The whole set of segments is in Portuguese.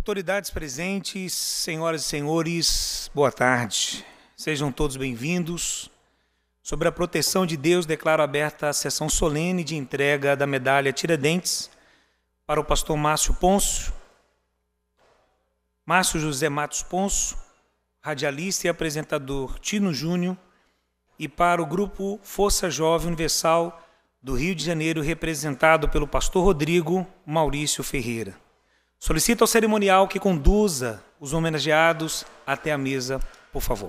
Autoridades presentes, senhoras e senhores, boa tarde. Sejam todos bem-vindos. Sobre a proteção de Deus, declaro aberta a sessão solene de entrega da medalha Tiradentes para o pastor Márcio José Matos Ponço, radialista e apresentador Tino Júnior, e para o grupo Força Jovem Universal do Rio de Janeiro, representado pelo pastor Rodrigo Maurício Ferreira. Solicito ao cerimonial que conduza os homenageados até a mesa, por favor.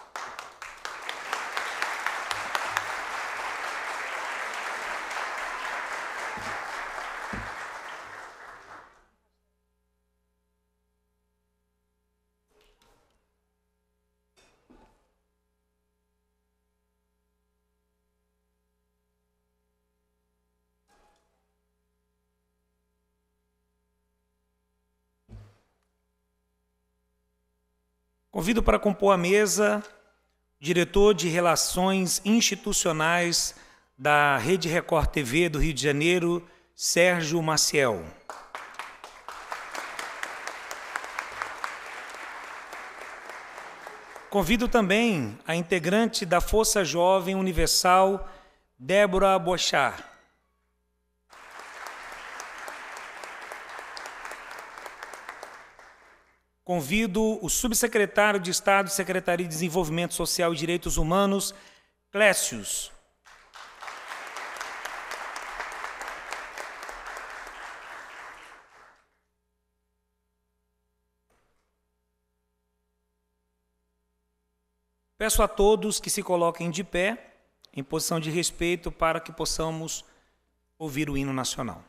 Convido para compor a mesa o diretor de Relações Institucionais da Rede Record TV do Rio de Janeiro, Sérgio Maciel. Convido também a integrante da Força Jovem Universal, Débora Bochar. Convido o subsecretário de Estado, Secretaria de Desenvolvimento Social e Direitos Humanos, Clécius. Peço a todos que se coloquem de pé, em posição de respeito, para que possamos ouvir o hino nacional.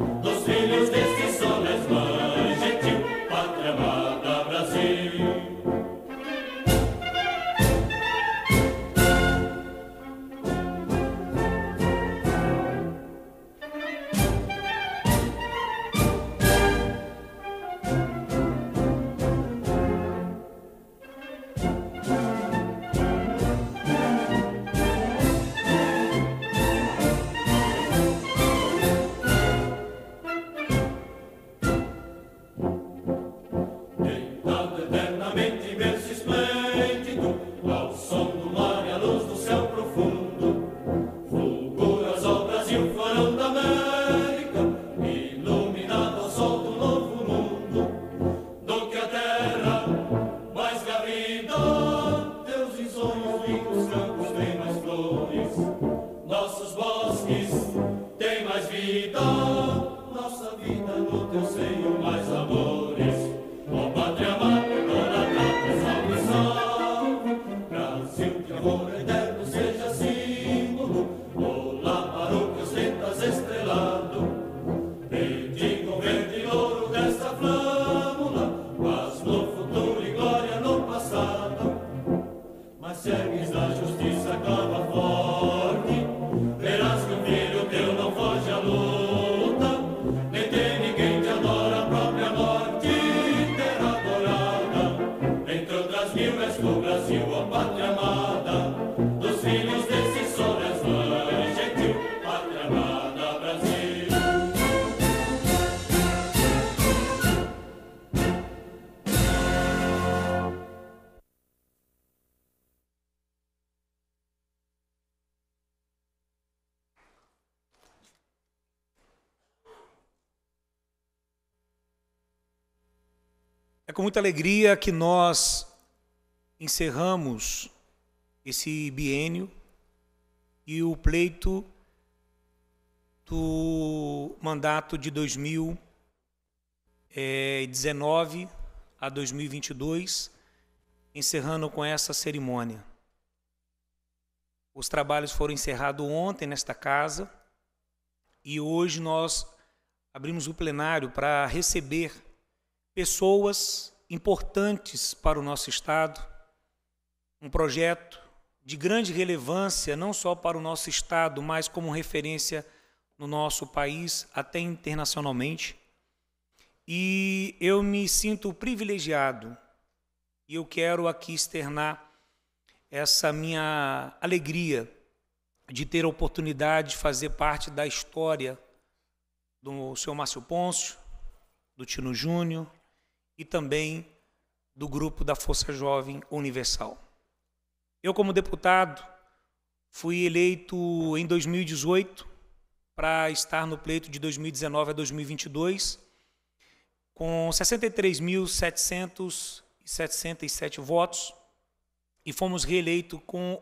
Brasil. do Brasil, a pátria amada, dos filhos desse sol és gentil, pátria amada, Brasil. É com muita alegria que nós encerramos esse biênio e o pleito do mandato de 2019 a 2022, encerrando com essa cerimônia. Os trabalhos foram encerrados ontem nesta casa e hoje nós abrimos o plenário para receber pessoas importantes para o nosso Estado, um projeto de grande relevância, não só para o nosso Estado, mas como referência no nosso país, até internacionalmente. E eu me sinto privilegiado e eu quero aqui externar essa minha alegria de ter a oportunidade de fazer parte da história do senhor Márcio Pôncio, do Tino Júnior, e também do grupo da Força Jovem Universal. Eu, como deputado, fui eleito em 2018 para estar no pleito de 2019 a 2022, com 63.767 votos, e fomos reeleitos com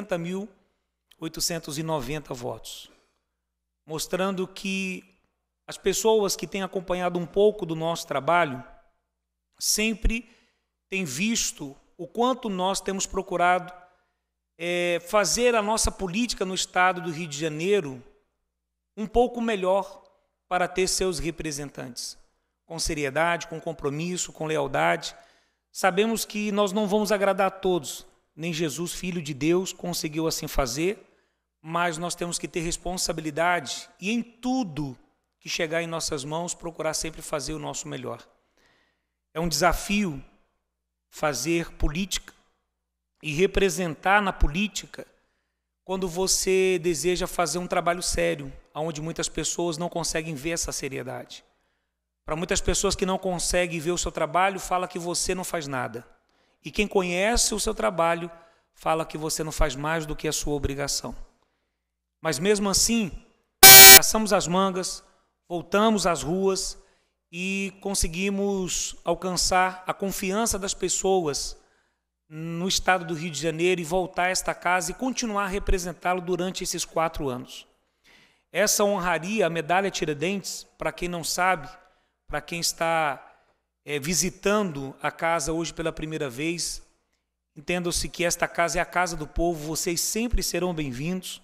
80.890 votos, mostrando que as pessoas que têm acompanhado um pouco do nosso trabalho sempre têm visto o quanto nós temos procurado fazer a nossa política no estado do Rio de Janeiro um pouco melhor para ter seus representantes, com seriedade, com compromisso, com lealdade. Sabemos que nós não vamos agradar a todos, nem Jesus, Filho de Deus, conseguiu assim fazer, mas nós temos que ter responsabilidade e em tudo que chegar em nossas mãos, procurar sempre fazer o nosso melhor. É um desafio fazer política e representar na política quando você deseja fazer um trabalho sério, onde muitas pessoas não conseguem ver essa seriedade. Para muitas pessoas que não conseguem ver o seu trabalho, fala que você não faz nada. E quem conhece o seu trabalho, fala que você não faz mais do que a sua obrigação. Mas mesmo assim, passamos as mangas, voltamos às ruas e conseguimos alcançar a confiança das pessoas no estado do Rio de Janeiro e voltar a esta casa e continuar a representá-lo durante esses 4 anos. Essa honraria, a medalha Tiradentes, para quem não sabe, para quem está visitando a casa hoje pela primeira vez, entendam-se que esta casa é a casa do povo, vocês sempre serão bem-vindos.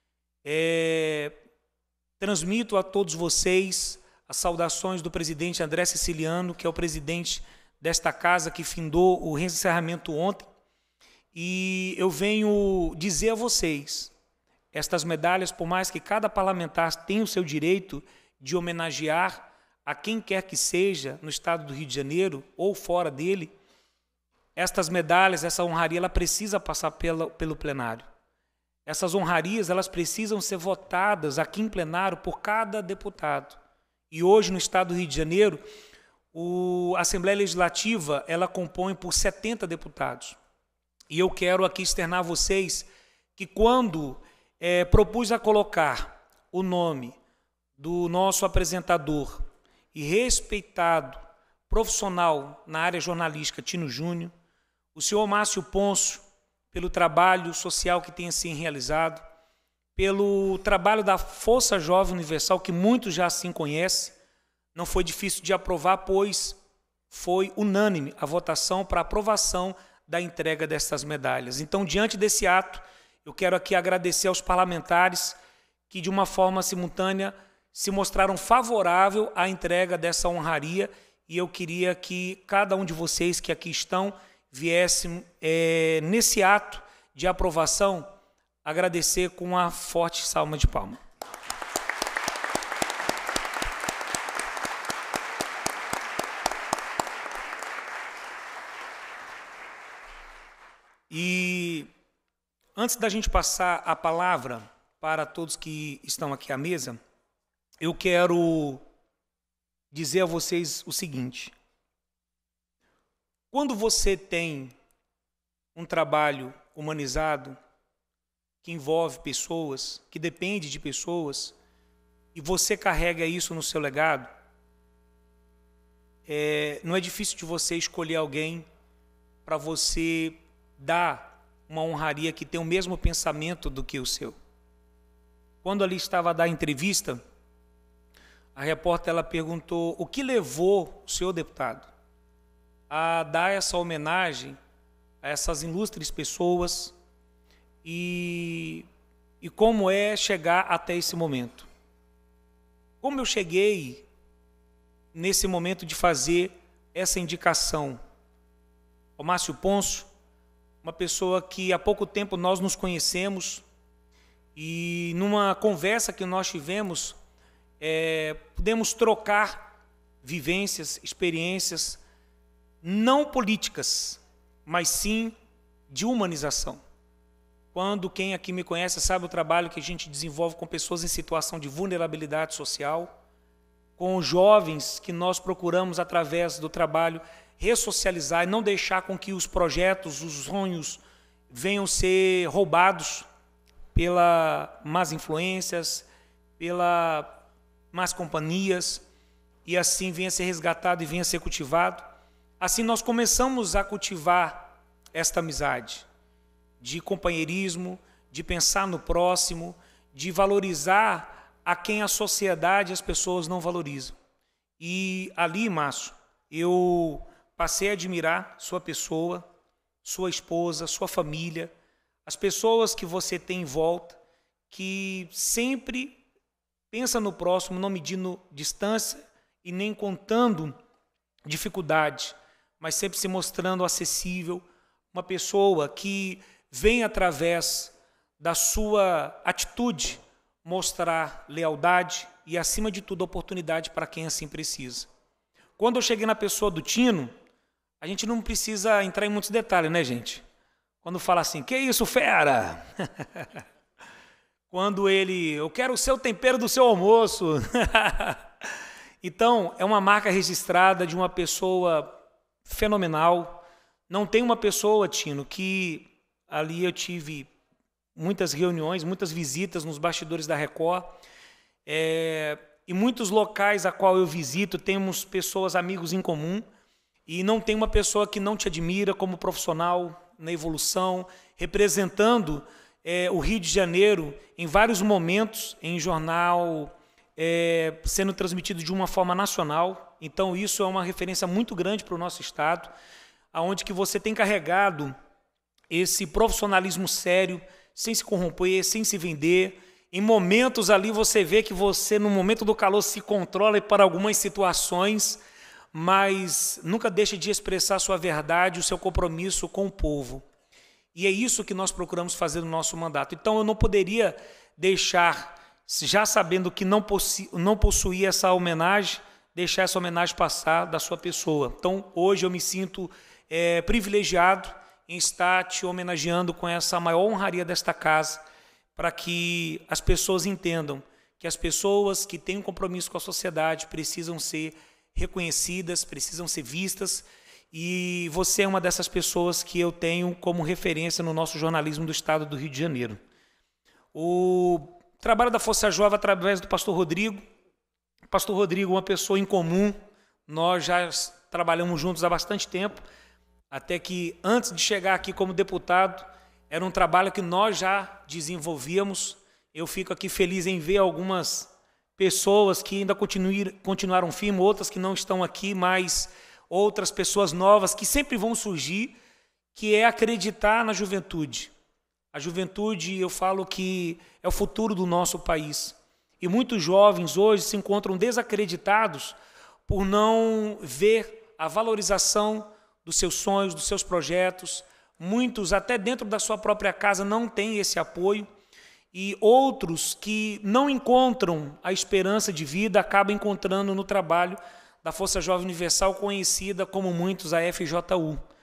Transmito a todos vocês as saudações do presidente André Siciliano, que é o presidente desta casa que findou o encerramento ontem. E eu venho dizer a vocês, estas medalhas, por mais que cada parlamentar tenha o seu direito de homenagear a quem quer que seja no estado do Rio de Janeiro ou fora dele, estas medalhas, essa honraria, ela precisa passar pelo plenário. Essas honrarias, elas precisam ser votadas aqui em plenário por cada deputado. E hoje, no estado do Rio de Janeiro, a Assembleia Legislativa, ela compõe por 70 deputados. E eu quero aqui externar a vocês que quando propus a colocar o nome do nosso apresentador e respeitado profissional na área jornalística, Tino Júnior, o senhor Márcio Pôncio, pelo trabalho social que tem assim realizado, pelo trabalho da Força Jovem Universal, que muitos já assim conhecem. Não foi difícil de aprovar, pois foi unânime a votação para aprovação da entrega dessas medalhas. Então, diante desse ato, eu quero aqui agradecer aos parlamentares que, de uma forma simultânea, se mostraram favorável à entrega dessa honraria, e eu queria que cada um de vocês que aqui estão viesse nesse ato de aprovação agradecer com uma forte salva de palmas. E antes da gente passar a palavra para todos que estão aqui à mesa, eu quero dizer a vocês o seguinte: quando você tem um trabalho humanizado, que envolve pessoas, que depende de pessoas, e você carrega isso no seu legado, não é difícil de você escolher alguém para você dar uma honraria que tem o mesmo pensamento do que o seu. Quando ali estava a dar entrevista, a repórter ela perguntou o que levou o senhor deputado a dar essa homenagem a essas ilustres pessoas e como é chegar até esse momento. Como eu cheguei nesse momento de fazer essa indicação? O Márcio Ponço, uma pessoa que há pouco tempo nós nos conhecemos e numa conversa que nós tivemos, pudemos trocar vivências, experiências, não políticas, mas sim de humanização. Quando quem aqui me conhece sabe o trabalho que a gente desenvolve com pessoas em situação de vulnerabilidade social, com jovens que nós procuramos, através do trabalho, ressocializar e não deixar com que os projetos, os sonhos venham ser roubados pelas más influências, pelas más companhias, e assim venha ser resgatado e venha ser cultivado. Assim nós começamos a cultivar esta amizade de companheirismo, de pensar no próximo, de valorizar a quem a sociedade e as pessoas não valorizam. E ali, Márcio, eu passei a admirar sua pessoa, sua esposa, sua família, as pessoas que você tem em volta, que sempre pensa no próximo, não medindo distância e nem contando dificuldade, mas sempre se mostrando acessível, uma pessoa que vem através da sua atitude mostrar lealdade e, acima de tudo, oportunidade para quem assim precisa. Quando eu cheguei na pessoa do Tino, a gente não precisa entrar em muitos detalhes, né, gente? Quando fala assim, que isso, fera? Quando eu quero o seu tempero do seu almoço. Então, é uma marca registrada de uma pessoa fenomenal. Não tem uma pessoa, Tino, que ali eu tive muitas reuniões, muitas visitas nos bastidores da Record, e muitos locais a qual eu visito, temos pessoas, amigos em comum, e não tem uma pessoa que não te admira como profissional na evolução, representando o Rio de Janeiro em vários momentos, em jornal, sendo transmitido de uma forma nacional. Então isso é uma referência muito grande para o nosso estado, aonde que você tem carregado esse profissionalismo sério, sem se corromper, sem se vender. Em momentos ali você vê que você, no momento do calor, se controla para algumas situações, mas nunca deixa de expressar a sua verdade, o seu compromisso com o povo. E é isso que nós procuramos fazer no nosso mandato. Então eu não poderia deixar, já sabendo que não possuía essa homenagem, deixar essa homenagem passar da sua pessoa. Então hoje eu me sinto privilegiado em estar te homenageando com essa maior honraria desta casa, para que as pessoas entendam que as pessoas que têm um compromisso com a sociedade precisam ser reconhecidas, precisam ser vistas, e você é uma dessas pessoas que eu tenho como referência no nosso jornalismo do estado do Rio de Janeiro. O trabalho da Força Jovem através do pastor Rodrigo. O pastor Rodrigo é uma pessoa em comum, nós já trabalhamos juntos há bastante tempo, até que antes de chegar aqui como deputado, era um trabalho que nós já desenvolvíamos. Eu fico aqui feliz em ver algumas pessoas que ainda continuaram firme, outras que não estão aqui, mas outras pessoas novas que sempre vão surgir, que é acreditar na juventude. A juventude, eu falo que é o futuro do nosso país. E muitos jovens hoje se encontram desacreditados por não ver a valorização dos seus sonhos, dos seus projetos. Muitos, até dentro da sua própria casa, não têm esse apoio. E outros que não encontram a esperança de vida, acabam encontrando no trabalho da Força Jovem Universal, conhecida como muitos a FJU.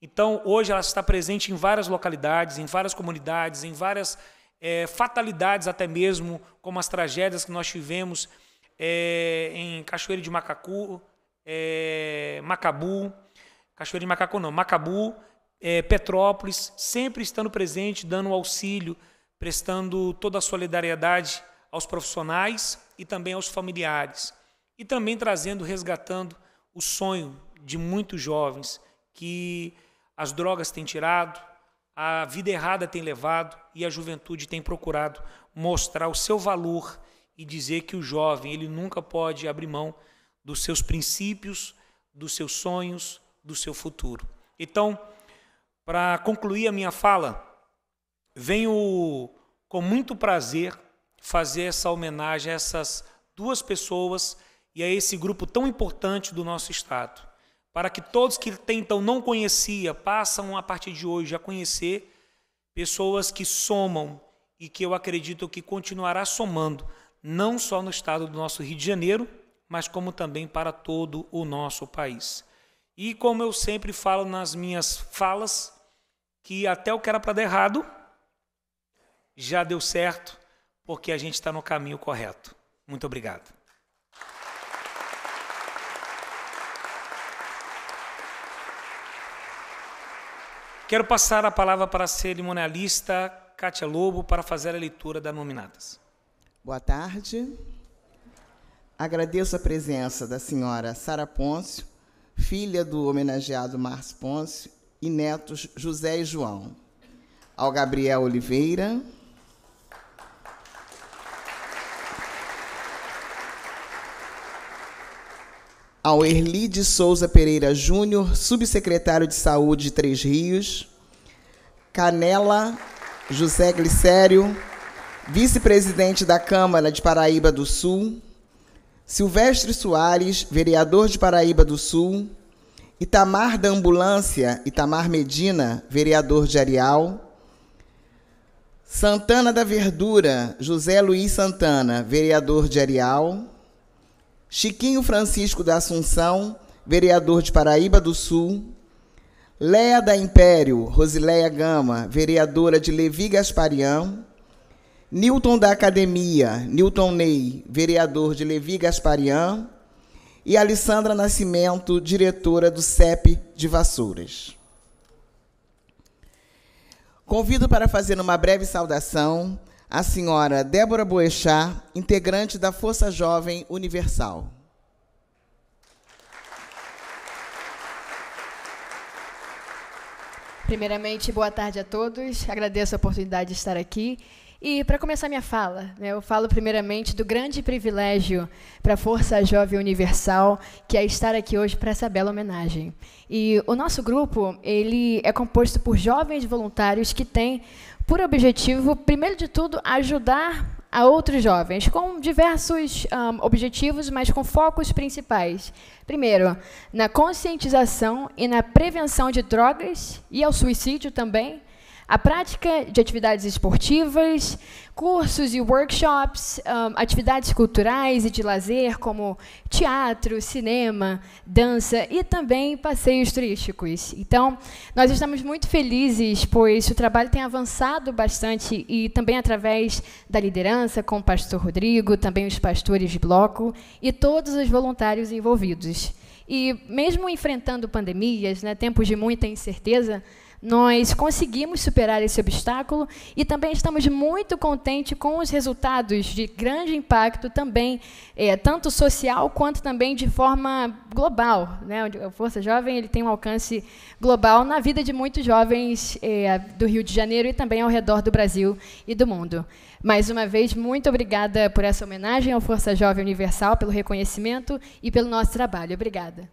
Então, hoje ela está presente em várias localidades, em várias comunidades, em várias fatalidades até mesmo, como as tragédias que nós tivemos em Cachoeira de Macacu, Macabu, Cachoeira de Macacu não, Macabu, Petrópolis, sempre estando presente, dando auxílio, prestando toda a solidariedade aos profissionais e também aos familiares. E também trazendo, resgatando o sonho de muitos jovens que as drogas têm tirado, a vida errada tem levado e a juventude tem procurado mostrar o seu valor e dizer que o jovem ele nunca pode abrir mão dos seus princípios, dos seus sonhos, do seu futuro. Então, para concluir a minha fala, venho com muito prazer fazer essa homenagem a essas duas pessoas e a esse grupo tão importante do nosso Estado, para que todos que até então não conheciam, passam a partir de hoje a conhecer pessoas que somam e que eu acredito que continuará somando, não só no estado do nosso Rio de Janeiro, mas como também para todo o nosso país. E como eu sempre falo nas minhas falas, que até o que era para dar errado, já deu certo, porque a gente está no caminho correto. Muito obrigado. Quero passar a palavra para a cerimonialista Kátia Lobo para fazer a leitura das nominadas. Boa tarde. Agradeço a presença da senhora Sara Pôncio, filha do homenageado Márcio Pôncio, e netos José e João. Ao Gabriel Oliveira, ao Erli de Souza Pereira Júnior, subsecretário de Saúde de Três Rios, Canela José Glicério, vice-presidente da Câmara de Paraíba do Sul, Silvestre Soares, vereador de Paraíba do Sul, Itamar da Ambulância, Itamar Medina, vereador de Areal, Santana da Verdura, José Luiz Santana, vereador de Areal, Chiquinho Francisco da Assunção, vereador de Paraíba do Sul, Léa da Império, Rosileia Gama, vereadora de Levi Gasparian, Newton da Academia, Newton Ney, vereador de Levi Gasparian, e Alessandra Nascimento, diretora do CEP de Vassouras. Convido para fazer uma breve saudação a senhora Débora Boechat, integrante da Força Jovem Universal. Primeiramente, boa tarde a todos. Agradeço a oportunidade de estar aqui. E, para começar minha fala, eu falo primeiramente do grande privilégio para a Força Jovem Universal, que é estar aqui hoje para essa bela homenagem. E o nosso grupo ele é composto por jovens voluntários que têm por objetivo, primeiro de tudo, ajudar a outros jovens, com diversos objetivos, mas com focos principais. Primeiro, na conscientização e na prevenção de drogas e ao suicídio também, a prática de atividades esportivas, cursos e workshops, atividades culturais e de lazer, como teatro, cinema, dança e também passeios turísticos. Então, nós estamos muito felizes, pois o trabalho tem avançado bastante e também através da liderança, com o pastor Rodrigo, também os pastores de bloco e todos os voluntários envolvidos. E mesmo enfrentando pandemias, tempos de muita incerteza, nós conseguimos superar esse obstáculo e também estamos muito contentes com os resultados de grande impacto também, tanto social quanto também de forma global. A Força Jovem ele tem um alcance global na vida de muitos jovens do Rio de Janeiro e também ao redor do Brasil e do mundo. Mais uma vez, muito obrigada por essa homenagem ao Força Jovem Universal, pelo reconhecimento e pelo nosso trabalho. Obrigada.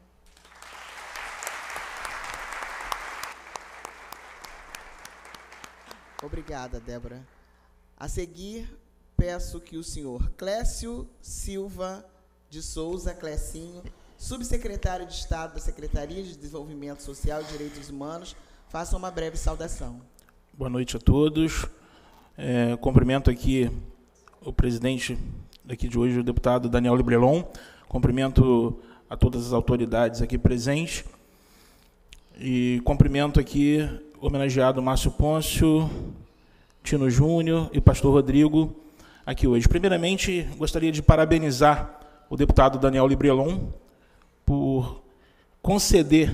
Obrigada, Débora. A seguir, peço que o senhor Clécio Silva de Souza, Clecinho, subsecretário de Estado da Secretaria de Desenvolvimento Social e Direitos Humanos, faça uma breve saudação. Boa noite a todos. Cumprimento aqui o presidente daqui de hoje, o deputado Daniel Librelon. Cumprimento a todas as autoridades aqui presentes. E cumprimento aqui o homenageado Márcio Pôncio, Tino Júnior e pastor Rodrigo aqui hoje. Primeiramente, gostaria de parabenizar o deputado Daniel Librelon por conceder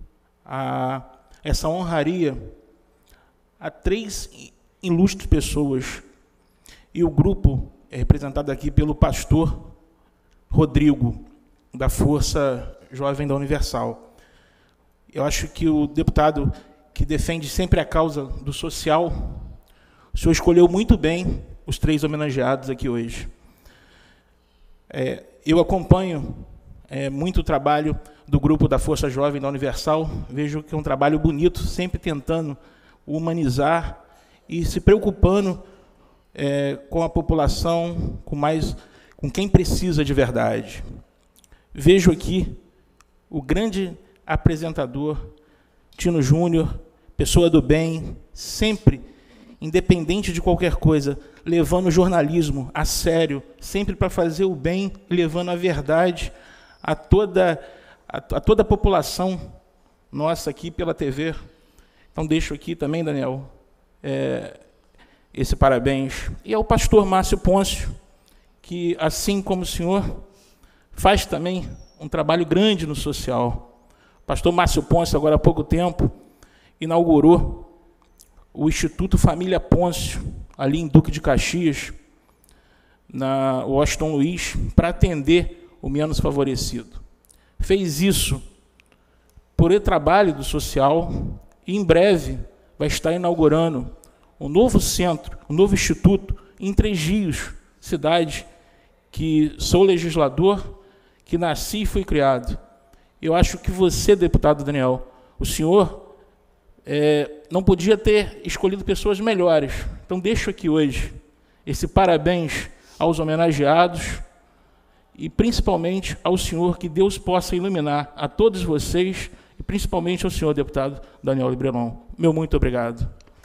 essa honraria a 3 ilustres pessoas. E o grupo é representado aqui pelo pastor Rodrigo, da Força Jovem da Universal. Eu acho que o deputado que defende sempre a causa do social, o senhor escolheu muito bem os 3 homenageados aqui hoje. Eu acompanho muito o trabalho do grupo da Força Jovem da Universal, vejo que é um trabalho bonito, sempre tentando humanizar e se preocupando com a população, com quem precisa de verdade. Vejo aqui o grande apresentador Tino Júnior, pessoa do bem, sempre, independente de qualquer coisa, levando o jornalismo a sério, sempre para fazer o bem, levando a verdade a toda a população nossa aqui pela TV. Então, deixo aqui também, Daniel, esse parabéns. E ao pastor Márcio Pôncio, que, assim como o senhor, faz também um trabalho grande no social. O pastor Márcio Pôncio, agora há pouco tempo, inaugurou o Instituto Família Pôncio, ali em Duque de Caxias, na Washington Luiz, para atender o menos favorecido. Fez isso por trabalho do social e, em breve, vai estar inaugurando um novo centro, um novo instituto em Três Rios, cidade que sou legislador, que nasci e fui criado. Eu acho que você, deputado Daniel, o senhor não podia ter escolhido pessoas melhores. Então, deixo aqui hoje esse parabéns aos homenageados e, principalmente, ao senhor, que Deus possa iluminar a todos vocês e, principalmente, ao senhor, deputado Daniel Librelon. Meu muito obrigado.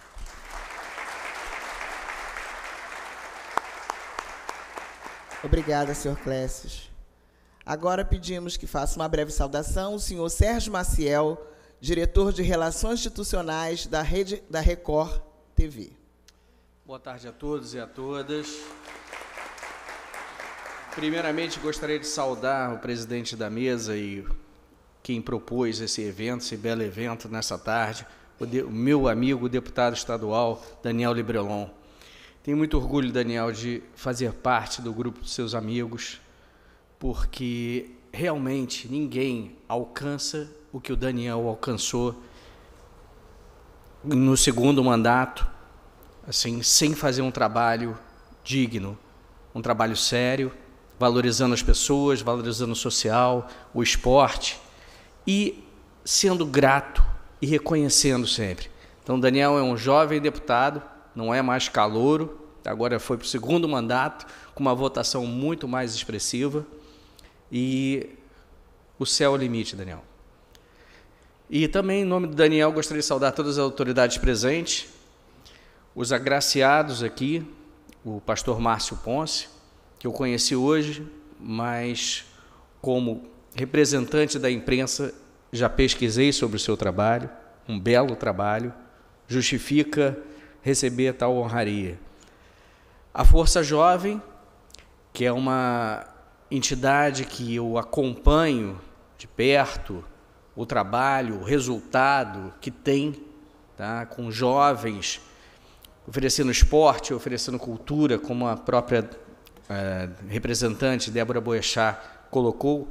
Obrigada, senhor Clécio. Agora pedimos que faça uma breve saudação o senhor Sérgio Maciel, diretor de Relações Institucionais da Record TV. Boa tarde a todos e a todas. Primeiramente, gostaria de saudar o presidente da mesa e quem propôs esse evento, esse belo evento nessa tarde, o meu amigo, o deputado estadual Daniel Librelon. Tenho muito orgulho, Daniel, de fazer parte do grupo dos seus amigos, porque realmente ninguém alcança o que o Daniel alcançou no segundo mandato, assim, sem fazer um trabalho digno, um trabalho sério, valorizando as pessoas, valorizando o social, o esporte e sendo grato e reconhecendo sempre. Então, Daniel é um jovem deputado, não é mais calouro, agora foi para o segundo mandato, com uma votação muito mais expressiva, e o céu é o limite, Daniel. E também, em nome do Daniel, gostaria de saudar todas as autoridades presentes, os agraciados aqui, o pastor Márcio Pôncio, que eu conheci hoje, mas como representante da imprensa, já pesquisei sobre o seu trabalho, um belo trabalho, justifica receber tal honraria. A Força Jovem, que é uma entidade que eu acompanho de perto, o trabalho, o resultado que tem, tá, com jovens, oferecendo esporte, oferecendo cultura, como a própria representante Débora Boechat colocou,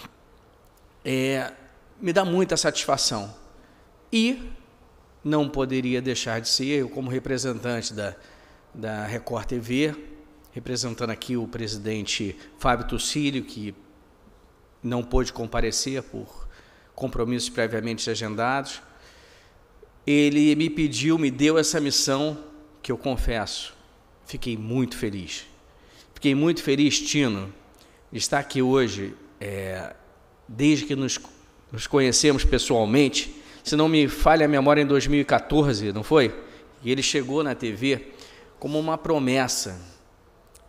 me dá muita satisfação. E não poderia deixar de ser, eu como representante da Record TV, representando aqui o presidente Fábio Tucílio, que não pôde comparecer por compromissos previamente agendados, ele me pediu, me deu essa missão que eu confesso, fiquei muito feliz. Fiquei muito feliz, Tino, de estar aqui hoje, desde que nos conhecemos pessoalmente, se não me falha a memória, em 2014, não foi? E ele chegou na TV como uma promessa,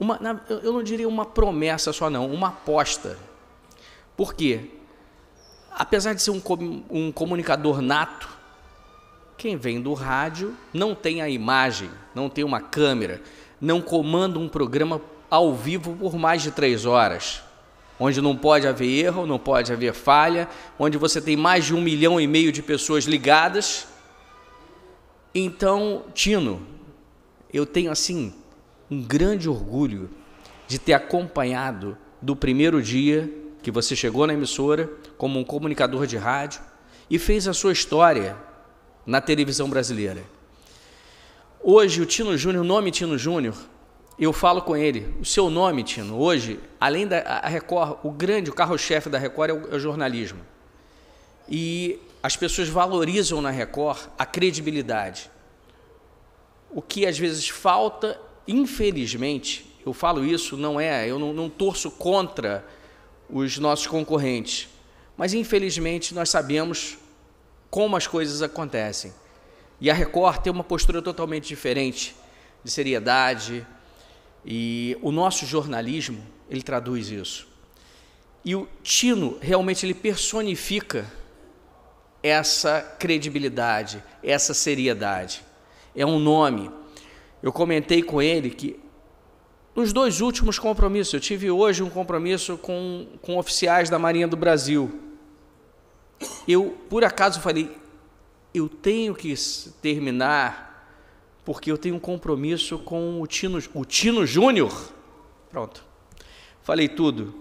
eu não diria uma promessa só não, uma aposta. Por quê? apesar de ser um comunicador nato, quem vem do rádio não tem a imagem, não tem uma câmera, não comanda um programa ao vivo por mais de 3 horas, onde não pode haver erro, não pode haver falha, onde você tem mais de 1,5 milhão de pessoas ligadas. Então, Tino, eu tenho assim um grande orgulho de ter acompanhado do primeiro dia que você chegou na emissora como um comunicador de rádio e fez a sua história na televisão brasileira. Hoje o Tino Júnior, o nome Tino Júnior, eu falo com ele, o seu nome, Tino, hoje, além da Record, o carro-chefe da Record é o jornalismo. E as pessoas valorizam na Record a credibilidade. O que às vezes falta, infelizmente, eu falo isso, eu não torço contra os nossos concorrentes, mas infelizmente nós sabemos como as coisas acontecem. E a Record tem uma postura totalmente diferente, de seriedade, e o nosso jornalismo, ele traduz isso. E o Tino, realmente, ele personifica essa credibilidade, essa seriedade. É um nome. Eu comentei com ele que nos 2 últimos compromissos, eu tive hoje um compromisso com oficiais da Marinha do Brasil. Eu, por acaso, falei, eu tenho que terminar, porque eu tenho um compromisso com o Tino Júnior. Pronto, falei tudo.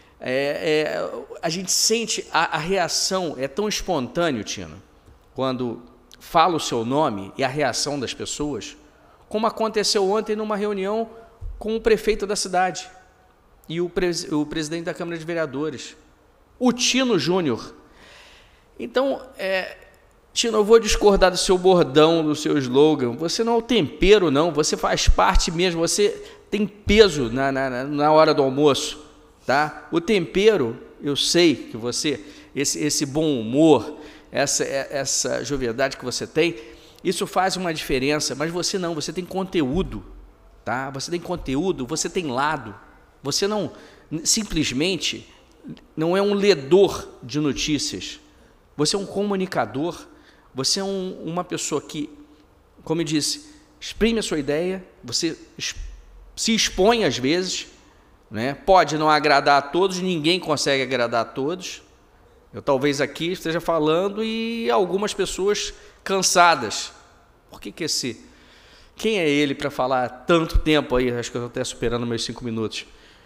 A gente sente, a reação é tão espontânea, Tino, quando fala o seu nome e a reação das pessoas, como aconteceu ontem numa reunião com o prefeito da cidade e o presidente da Câmara de Vereadores, o Tino Júnior. Então, Tino, eu vou discordar do seu bordão, do seu slogan. Você não é o tempero, não. Você faz parte mesmo. Você tem peso na hora do almoço, tá? O tempero, eu sei que você, esse bom humor, essa jovialidade que você tem, isso faz uma diferença. Mas você não. Você tem conteúdo, tá? Você tem conteúdo. Você tem lado. Você não simplesmente não é um ledor de notícias. Você é um comunicador. Você é uma pessoa que, como eu disse, exprime a sua ideia, você se expõe às vezes, né? Pode não agradar a todos, ninguém consegue agradar a todos. Eu talvez aqui esteja falando e algumas pessoas cansadas. Por que quem é ele para falar tanto tempo aí? Acho que eu estou até superando meus 5 minutos.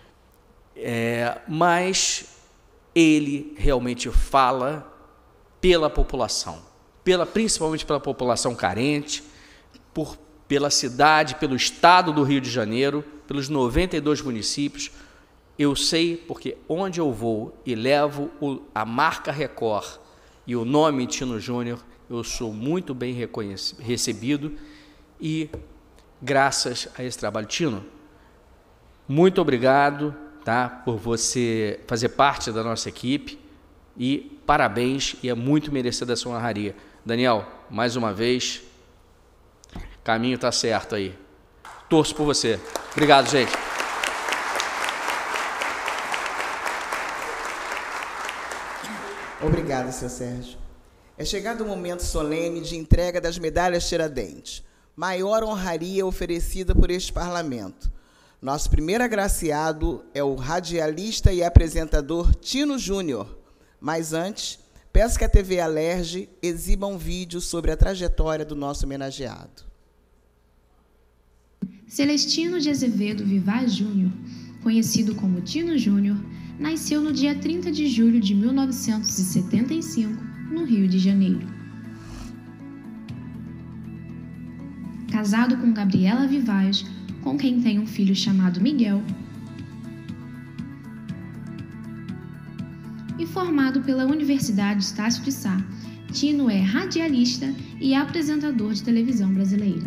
Mas ele realmente fala pela população. Principalmente pela população carente, pela cidade, pelo estado do Rio de Janeiro, pelos 92 municípios. Eu sei porque onde eu vou e levo a marca Record e o nome Tino Júnior, eu sou muito bem recebido e graças a esse trabalho. Tino, muito obrigado, tá, por você fazer parte da nossa equipe e parabéns, e é muito merecida a sua honraria. Daniel, mais uma vez, caminho está certo aí. Torço por você. Obrigado, gente. Obrigado, seu Sérgio. É chegado o momento solene de entrega das medalhas Tiradentes, maior honraria oferecida por este parlamento. Nosso primeiro agraciado é o radialista e apresentador Tino Júnior. Mas antes, peço que a TV Alerj exiba um vídeo sobre a trajetória do nosso homenageado. Celestino de Azevedo Vivaz Júnior, conhecido como Tino Júnior, nasceu no dia 30 de julho de 1975, no Rio de Janeiro. Casado com Gabriela Vivaz, com quem tem um filho chamado Miguel, e formado pela Universidade Estácio de Sá, Tino é radialista e apresentador de televisão brasileira.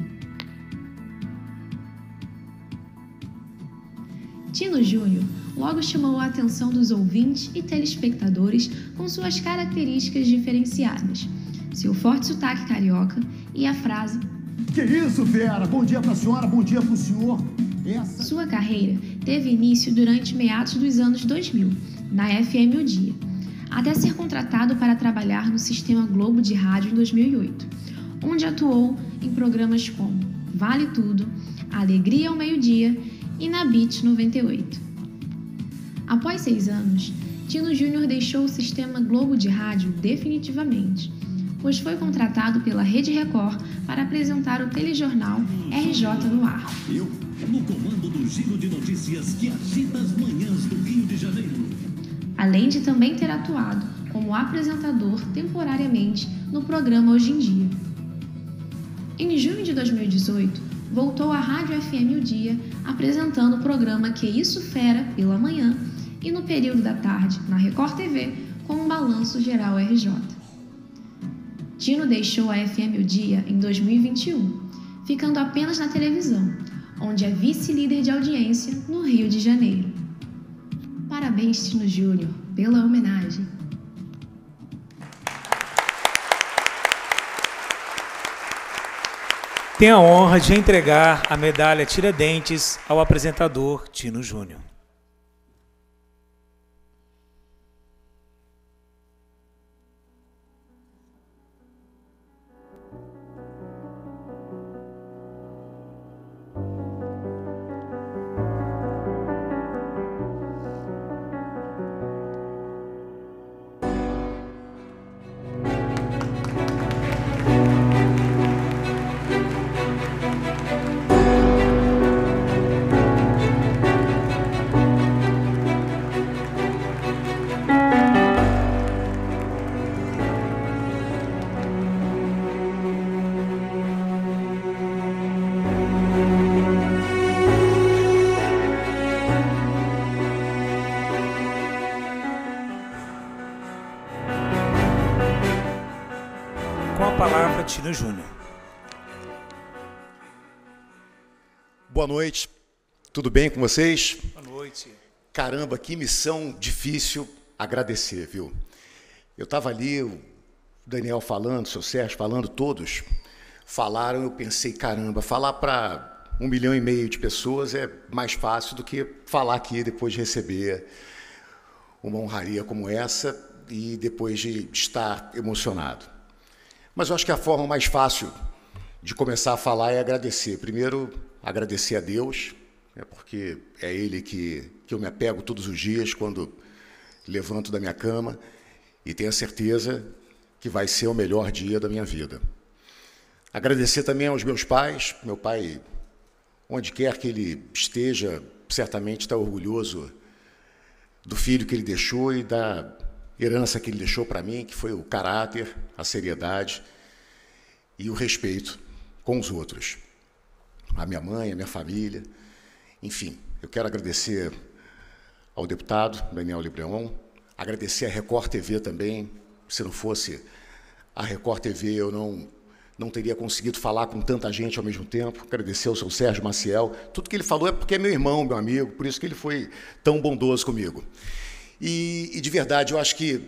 Tino Júnior logo chamou a atenção dos ouvintes e telespectadores com suas características diferenciadas, seu forte sotaque carioca e a frase "Que isso, fera? Bom dia pra senhora, bom dia pro senhor." Sua carreira teve início durante meados dos anos 2000, na FM O Dia. até ser contratado para trabalhar no Sistema Globo de Rádio em 2008, onde atuou em programas como Vale Tudo, Alegria ao Meio-Dia e na Beat 98. Após 6 anos, Tino Júnior deixou o Sistema Globo de Rádio definitivamente, pois foi contratado pela Rede Record para apresentar o telejornal RJ no ar. Eu, no comando do Giro de Notícias que agita as manhãs do Rio de Janeiro. Além de também ter atuado como apresentador temporariamente no programa Hoje em Dia. Em junho de 2018, voltou à Rádio FM O Dia, apresentando o programa Que Isso Fera pela manhã e no período da tarde, na Record TV, com um balanço geral RJ. Tino deixou a FM O Dia em 2021, ficando apenas na televisão, onde é vice-líder de audiência no Rio de Janeiro. Parabéns, Tino Júnior, pela homenagem. Tenho a honra de entregar a medalha Tiradentes ao apresentador Tino Júnior. Com a palavra, Tino Júnior. Boa noite, tudo bem com vocês? Boa noite. Caramba, que missão difícil agradecer, viu? Eu estava ali, o Daniel falando, o seu Sérgio falando, todos falaram, eu pensei, caramba, falar para 1,5 milhão de pessoas é mais fácil do que falar aqui depois de receber uma honraria como essa e depois de estar emocionado. Mas eu acho que a forma mais fácil de começar a falar é agradecer. Primeiro, agradecer a Deus, porque é Ele que eu me apego todos os dias quando levanto da minha cama e tenho a certeza que vai ser o melhor dia da minha vida. Agradecer também aos meus pais. Meu pai, onde quer que ele esteja, certamente está orgulhoso do filho que ele deixou e da herança que ele deixou para mim, que foi o caráter, a seriedade e o respeito com os outros. A minha mãe, a minha família, enfim. Eu quero agradecer ao deputado Daniel Libreon, agradecer à Record TV também. Se não fosse a Record TV, eu não teria conseguido falar com tanta gente ao mesmo tempo. Agradecer ao seu Sérgio Maciel. Tudo que ele falou é porque é meu irmão, meu amigo, por isso que ele foi tão bondoso comigo. E de verdade, eu acho que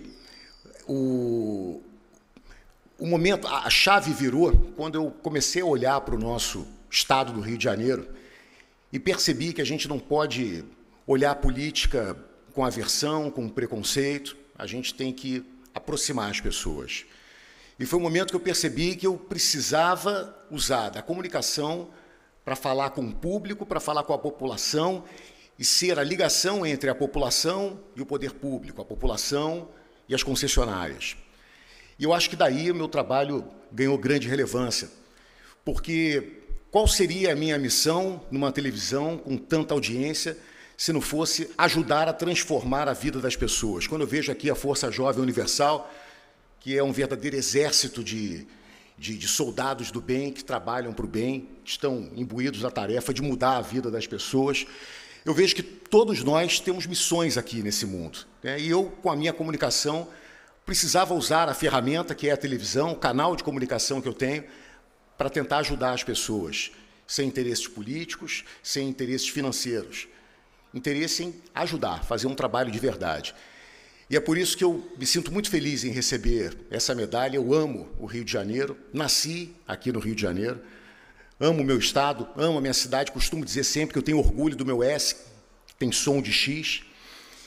o momento, a chave virou quando eu comecei a olhar para o nosso estado do Rio de Janeiro e percebi que a gente não pode olhar a política com aversão, com preconceito, a gente tem que aproximar as pessoas. E foi um momento que eu percebi que eu precisava usar da comunicação para falar com o público, para falar com a população e ser a ligação entre a população e o poder público, a população e as concessionárias. E eu acho que daí o meu trabalho ganhou grande relevância, porque qual seria a minha missão numa televisão com tanta audiência se não fosse ajudar a transformar a vida das pessoas? Quando eu vejo aqui a Força Jovem Universal, que é um verdadeiro exército de soldados do bem, que trabalham para o bem, estão imbuídos da tarefa de mudar a vida das pessoas, eu vejo que todos nós temos missões aqui nesse mundo, né? E eu, com a minha comunicação, precisava usar a ferramenta que é a televisão, o canal de comunicação que eu tenho, para tentar ajudar as pessoas, sem interesses políticos, sem interesses financeiros. Interesse em ajudar, fazer um trabalho de verdade. E é por isso que eu me sinto muito feliz em receber essa medalha. Eu amo o Rio de Janeiro, nasci aqui no Rio de Janeiro, amo o meu estado, amo a minha cidade, costumo dizer sempre que eu tenho orgulho do meu S, que tem som de X.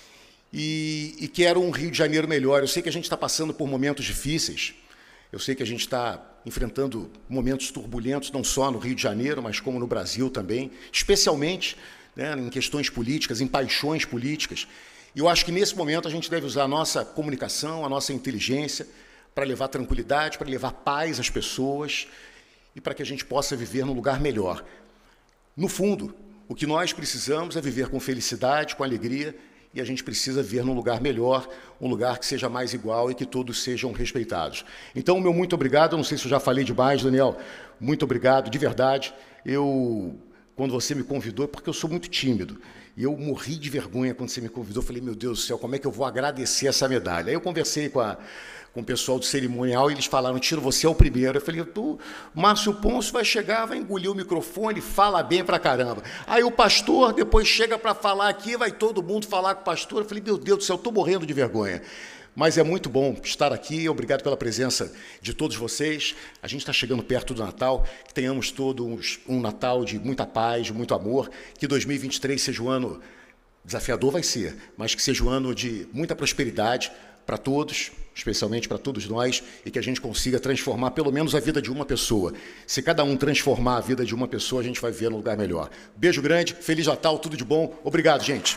e quero um Rio de Janeiro melhor. Eu sei que a gente está passando por momentos difíceis, eu sei que a gente está enfrentando momentos turbulentos, não só no Rio de Janeiro, mas como no Brasil também, especialmente, né, em questões políticas, em paixões políticas. E eu acho que, nesse momento, a gente deve usar a nossa comunicação, a nossa inteligência, para levar tranquilidade, para levar paz às pessoas e para que a gente possa viver num lugar melhor. No fundo, o que nós precisamos é viver com felicidade, com alegria, e a gente precisa viver num lugar melhor, um lugar que seja mais igual e que todos sejam respeitados. Então, meu muito obrigado. Eu não sei se eu já falei demais, Daniel. Muito obrigado, de verdade. Quando você me convidou, é porque eu sou muito tímido. E eu morri de vergonha quando você me convidou. Eu falei, meu Deus do céu, como é que eu vou agradecer essa medalha? Aí eu conversei com o pessoal do cerimonial e eles falaram, Tino, você é o primeiro. Eu falei, Márcio Pôncio vai chegar, vai engolir o microfone, fala bem pra caramba. Aí o pastor depois chega para falar aqui, vai todo mundo falar com o pastor. Eu falei, meu Deus do céu, eu estou morrendo de vergonha. Mas é muito bom estar aqui, obrigado pela presença de todos vocês. A gente está chegando perto do Natal, que tenhamos todos um Natal de muita paz, de muito amor, que 2023 seja um ano desafiador, vai ser, mas que seja um ano de muita prosperidade para todos, especialmente para todos nós, e que a gente consiga transformar pelo menos a vida de uma pessoa. Se cada um transformar a vida de uma pessoa, a gente vai viver num lugar melhor. Beijo grande, Feliz Natal, tudo de bom. Obrigado, gente.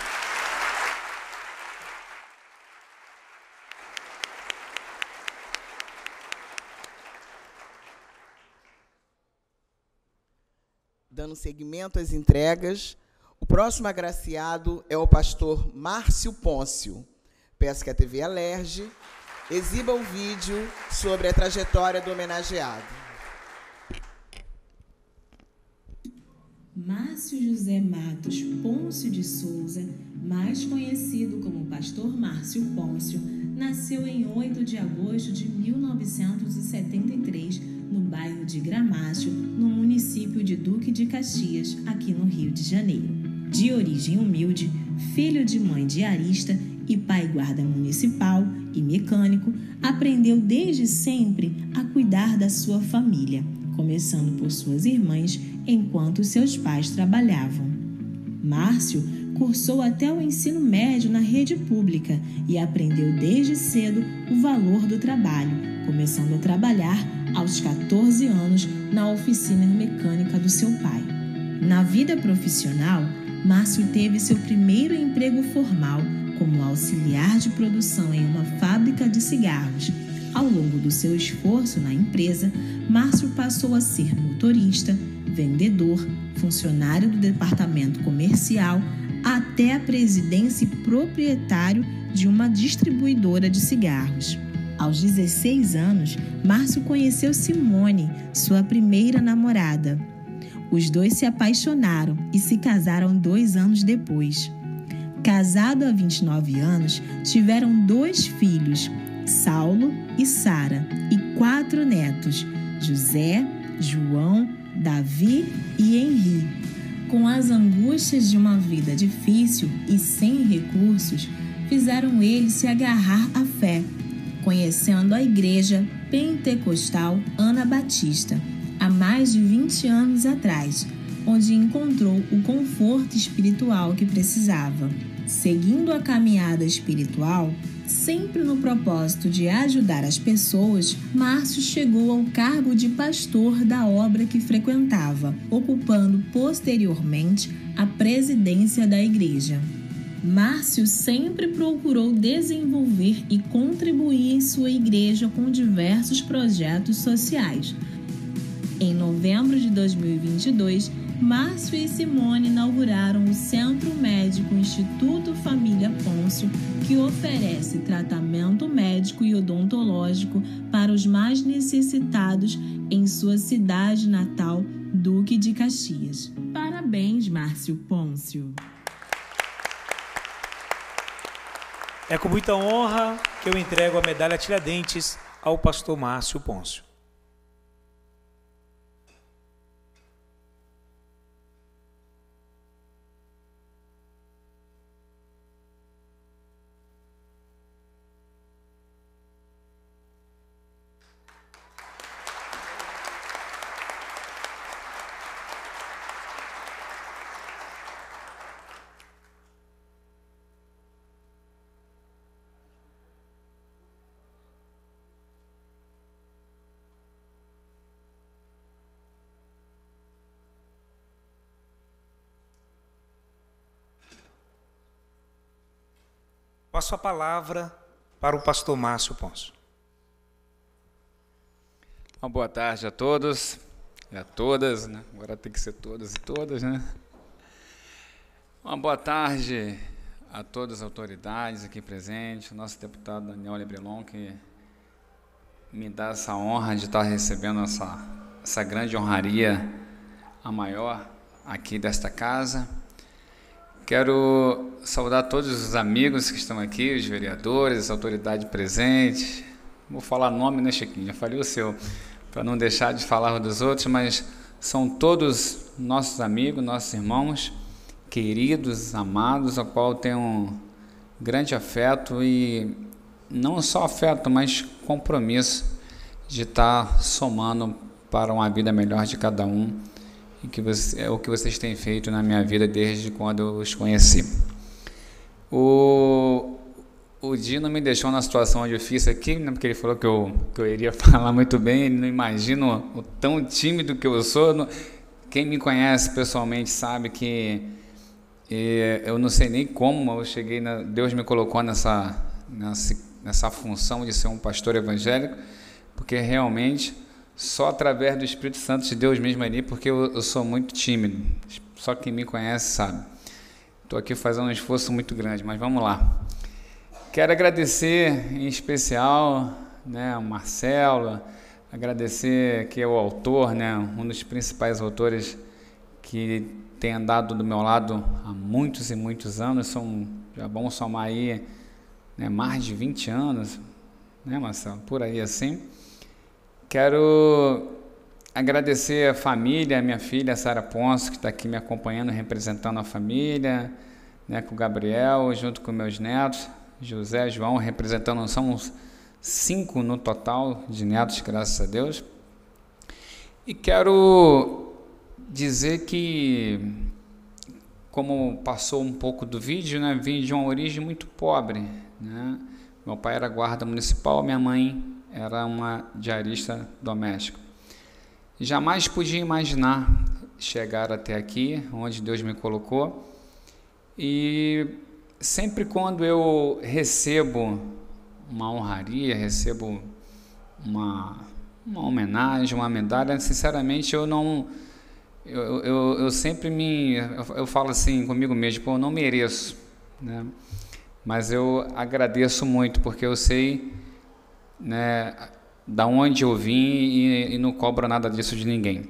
Dando seguimento às entregas, o próximo agraciado é o pastor Márcio Pôncio. Peço que a TV Alerj exiba o vídeo sobre a trajetória do homenageado. Márcio José Matos Pôncio de Souza, mais conhecido como Pastor Márcio Pôncio, nasceu em 8 de agosto de 1973, no bairro de Gramacho, no município de Duque de Caxias, aqui no Rio de Janeiro. De origem humilde, filho de mãe diarista e pai guarda municipal e mecânico, aprendeu desde sempre a cuidar da sua família, começando por suas irmãs enquanto seus pais trabalhavam. Márcio cursou até o ensino médio na rede pública e aprendeu desde cedo o valor do trabalho, começando a trabalhar aos 14 anos na oficina mecânica do seu pai. Na vida profissional, Márcio teve seu primeiro emprego formal como auxiliar de produção em uma fábrica de cigarros. Ao longo do seu esforço na empresa, Márcio passou a ser motorista, vendedor, funcionário do departamento comercial, até a presidência e proprietário de uma distribuidora de cigarros. Aos 16 anos, Márcio conheceu Simone, sua primeira namorada. Os dois se apaixonaram e se casaram 2 anos depois. Casado há 29 anos, tiveram 2 filhos, Saulo e Sara, e 4 netos, José, João, Davi e Henri. Com as angústias de uma vida difícil e sem recursos, fizeram ele se agarrar à fé, conhecendo a Igreja Pentecostal Ana Batista, há mais de 20 anos atrás, onde encontrou o conforto espiritual que precisava. Seguindo a caminhada espiritual, sempre no propósito de ajudar as pessoas, Márcio chegou ao cargo de pastor da obra que frequentava, ocupando posteriormente a presidência da igreja. Márcio sempre procurou desenvolver e contribuir em sua igreja com diversos projetos sociais. Em novembro de 2022, Márcio e Simone inauguraram o Centro Médico Instituto Família Pôncio, que oferece tratamento médico e odontológico para os mais necessitados em sua cidade natal, Duque de Caxias. Parabéns, Márcio Pôncio. É com muita honra que eu entrego a medalha Tiradentes ao pastor Márcio Pôncio. Passo a palavra para o pastor Márcio Pôncio. Uma boa tarde a todos e a todas, né? Agora tem que ser todos e todas, né? Uma boa tarde a todas as autoridades aqui presentes, o nosso deputado Daniel Lebrelon, que me dá essa honra de estar recebendo essa grande honraria, a maior aqui desta casa. Quero saudar todos os amigos que estão aqui, os vereadores, as autoridades presentes. Vou falar nome, né, Chiquinho? Já falei o seu, para não deixar de falar dos outros, mas são todos nossos amigos, nossos irmãos, queridos, amados, ao qual tenho um grande afeto e não só afeto, mas compromisso de estar somando para uma vida melhor de cada um. E é o que vocês têm feito na minha vida desde quando eu os conheci. O Dino me deixou numa situação difícil aqui, né, porque ele falou que eu iria falar muito bem, não imagino o tão tímido que eu sou. Quem me conhece pessoalmente sabe que eu não sei nem como eu cheguei, Deus me colocou nessa função de ser um pastor evangélico, porque realmente só através do Espírito Santo de Deus mesmo ali, porque eu sou muito tímido. Só quem me conhece sabe. Estou aqui fazendo um esforço muito grande, mas vamos lá. Quero agradecer em especial, né, o Marcelo, agradecer que é o autor, né, um dos principais autores que tem andado do meu lado há muitos e muitos anos. Já vamos somar aí, né, mais de 20 anos, né, Marcelo? Por aí assim. Quero agradecer a família, a minha filha Sara Ponce, que está aqui me acompanhando, representando a família, né, com o Gabriel, junto com meus netos, José, João, representando, somos 5 no total de netos, graças a Deus. E quero dizer que, como passou um pouco do vídeo, né, vim de uma origem muito pobre, né? Meu pai era guarda municipal, minha mãe era uma diarista doméstica. Jamais podia imaginar chegar até aqui, onde Deus me colocou. E sempre quando eu recebo uma honraria, recebo uma homenagem, uma medalha, sinceramente eu sempre eu falo assim comigo mesmo, eu não mereço, né? Mas eu agradeço muito, porque eu sei, né, da onde eu vim e não cobro nada disso de ninguém.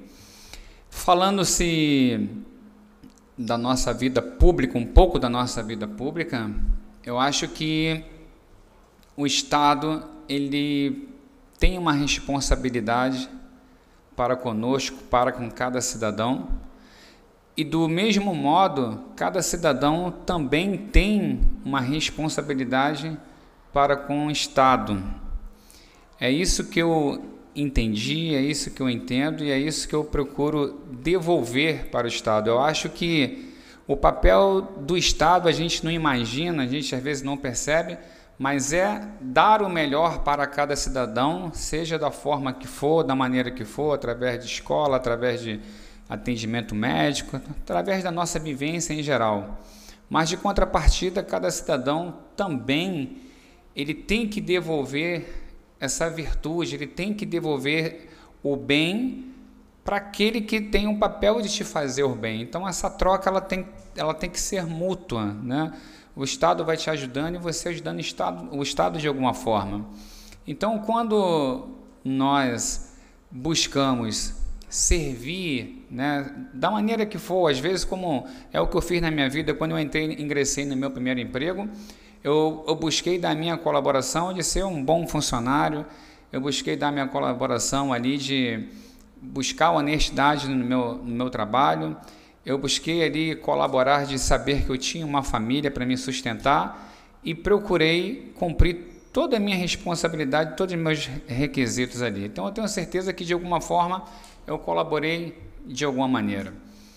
Falando-se da nossa vida pública, um pouco da nossa vida pública, eu acho que o Estado ele tem uma responsabilidade para conosco, para com cada cidadão, e do mesmo modo, cada cidadão também tem uma responsabilidade para com o Estado. É isso que eu entendi, é isso que eu entendo e é isso que eu procuro devolver para o Estado. Eu acho que o papel do Estado a gente não imagina, a gente às vezes não percebe, mas é dar o melhor para cada cidadão, seja da forma que for, da maneira que for, através de escola, através de atendimento médico, através da nossa vivência em geral. Mas de contrapartida, cada cidadão também ele tem que devolver essa virtude, ele tem que devolver o bem para aquele que tem um papel de te fazer o bem. Então essa troca ela tem que ser mútua, né? O Estado vai te ajudando e você ajudando o Estado de alguma forma. Então quando nós buscamos servir, né, da maneira que for, às vezes como é o que eu fiz na minha vida, quando eu ingressei no meu primeiro emprego, eu busquei dar minha colaboração de ser um bom funcionário, eu busquei dar minha colaboração ali de buscar honestidade no meu trabalho, eu busquei ali colaborar de saber que eu tinha uma família para me sustentar e procurei cumprir toda a minha responsabilidade, todos os meus requisitos ali. Então eu tenho certeza que de alguma forma eu colaborei de alguma maneira.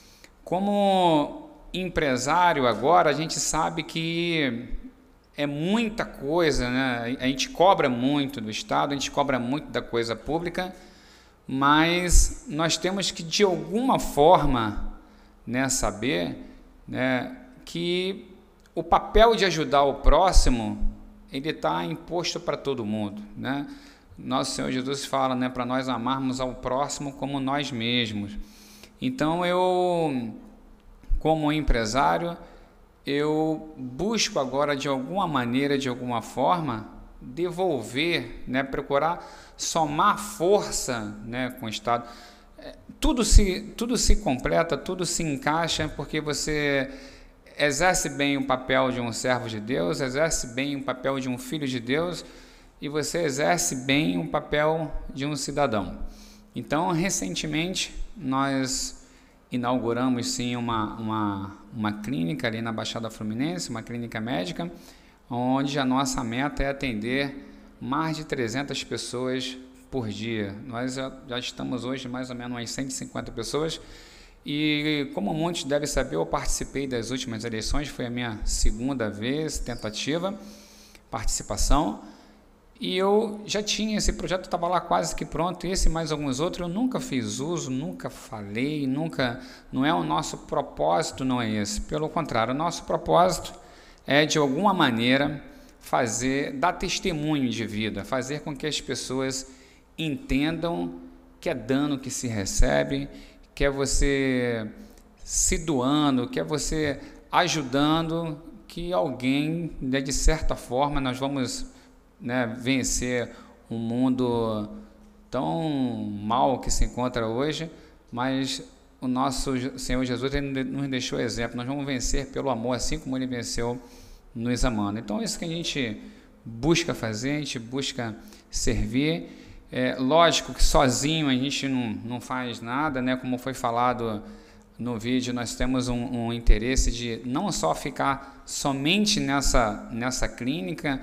Como empresário agora, a gente sabe que é muita coisa, né? A gente cobra muito do Estado, a gente cobra muito da coisa pública, mas nós temos que, de alguma forma, né, saber, né, que o papel de ajudar o próximo, ele está imposto para todo mundo, né? Nosso Senhor Jesus fala, né, para nós amarmos ao próximo como nós mesmos. Então, eu, como empresário, eu busco agora, de alguma maneira, de alguma forma, devolver, né, procurar somar força, né, com o Estado. Tudo se completa, tudo se encaixa, porque você exerce bem o papel de um servo de Deus, exerce bem o papel de um filho de Deus, e você exerce bem o papel de um cidadão. Então, recentemente, nós inauguramos, sim, uma clínica ali na Baixada Fluminense, uma clínica médica, onde a nossa meta é atender mais de 300 pessoas por dia. Nós já estamos hoje mais ou menos umas 150 pessoas, e como muitos devem saber, eu participei das últimas eleições, foi a minha segunda vez, participação, e eu já tinha esse projeto, estava lá quase que pronto, esse e mais alguns outros, eu nunca fiz uso, nunca falei, não é o nosso propósito, não é esse, pelo contrário, o nosso propósito é, de alguma maneira, dar testemunho de vida, fazer com que as pessoas entendam que é dano que se recebe, que é você se doando, que é você ajudando, que alguém, né, de certa forma, nós vamos, né, vencer um mundo tão mal que se encontra hoje, mas o nosso Senhor Jesus, ele nos deixou exemplo, nós vamos vencer pelo amor, assim como ele venceu nos amando. Então, isso que a gente busca fazer, a gente busca servir. Lógico que sozinho a gente não faz nada, né? Como foi falado no vídeo, nós temos um interesse de não só ficar somente nessa clínica,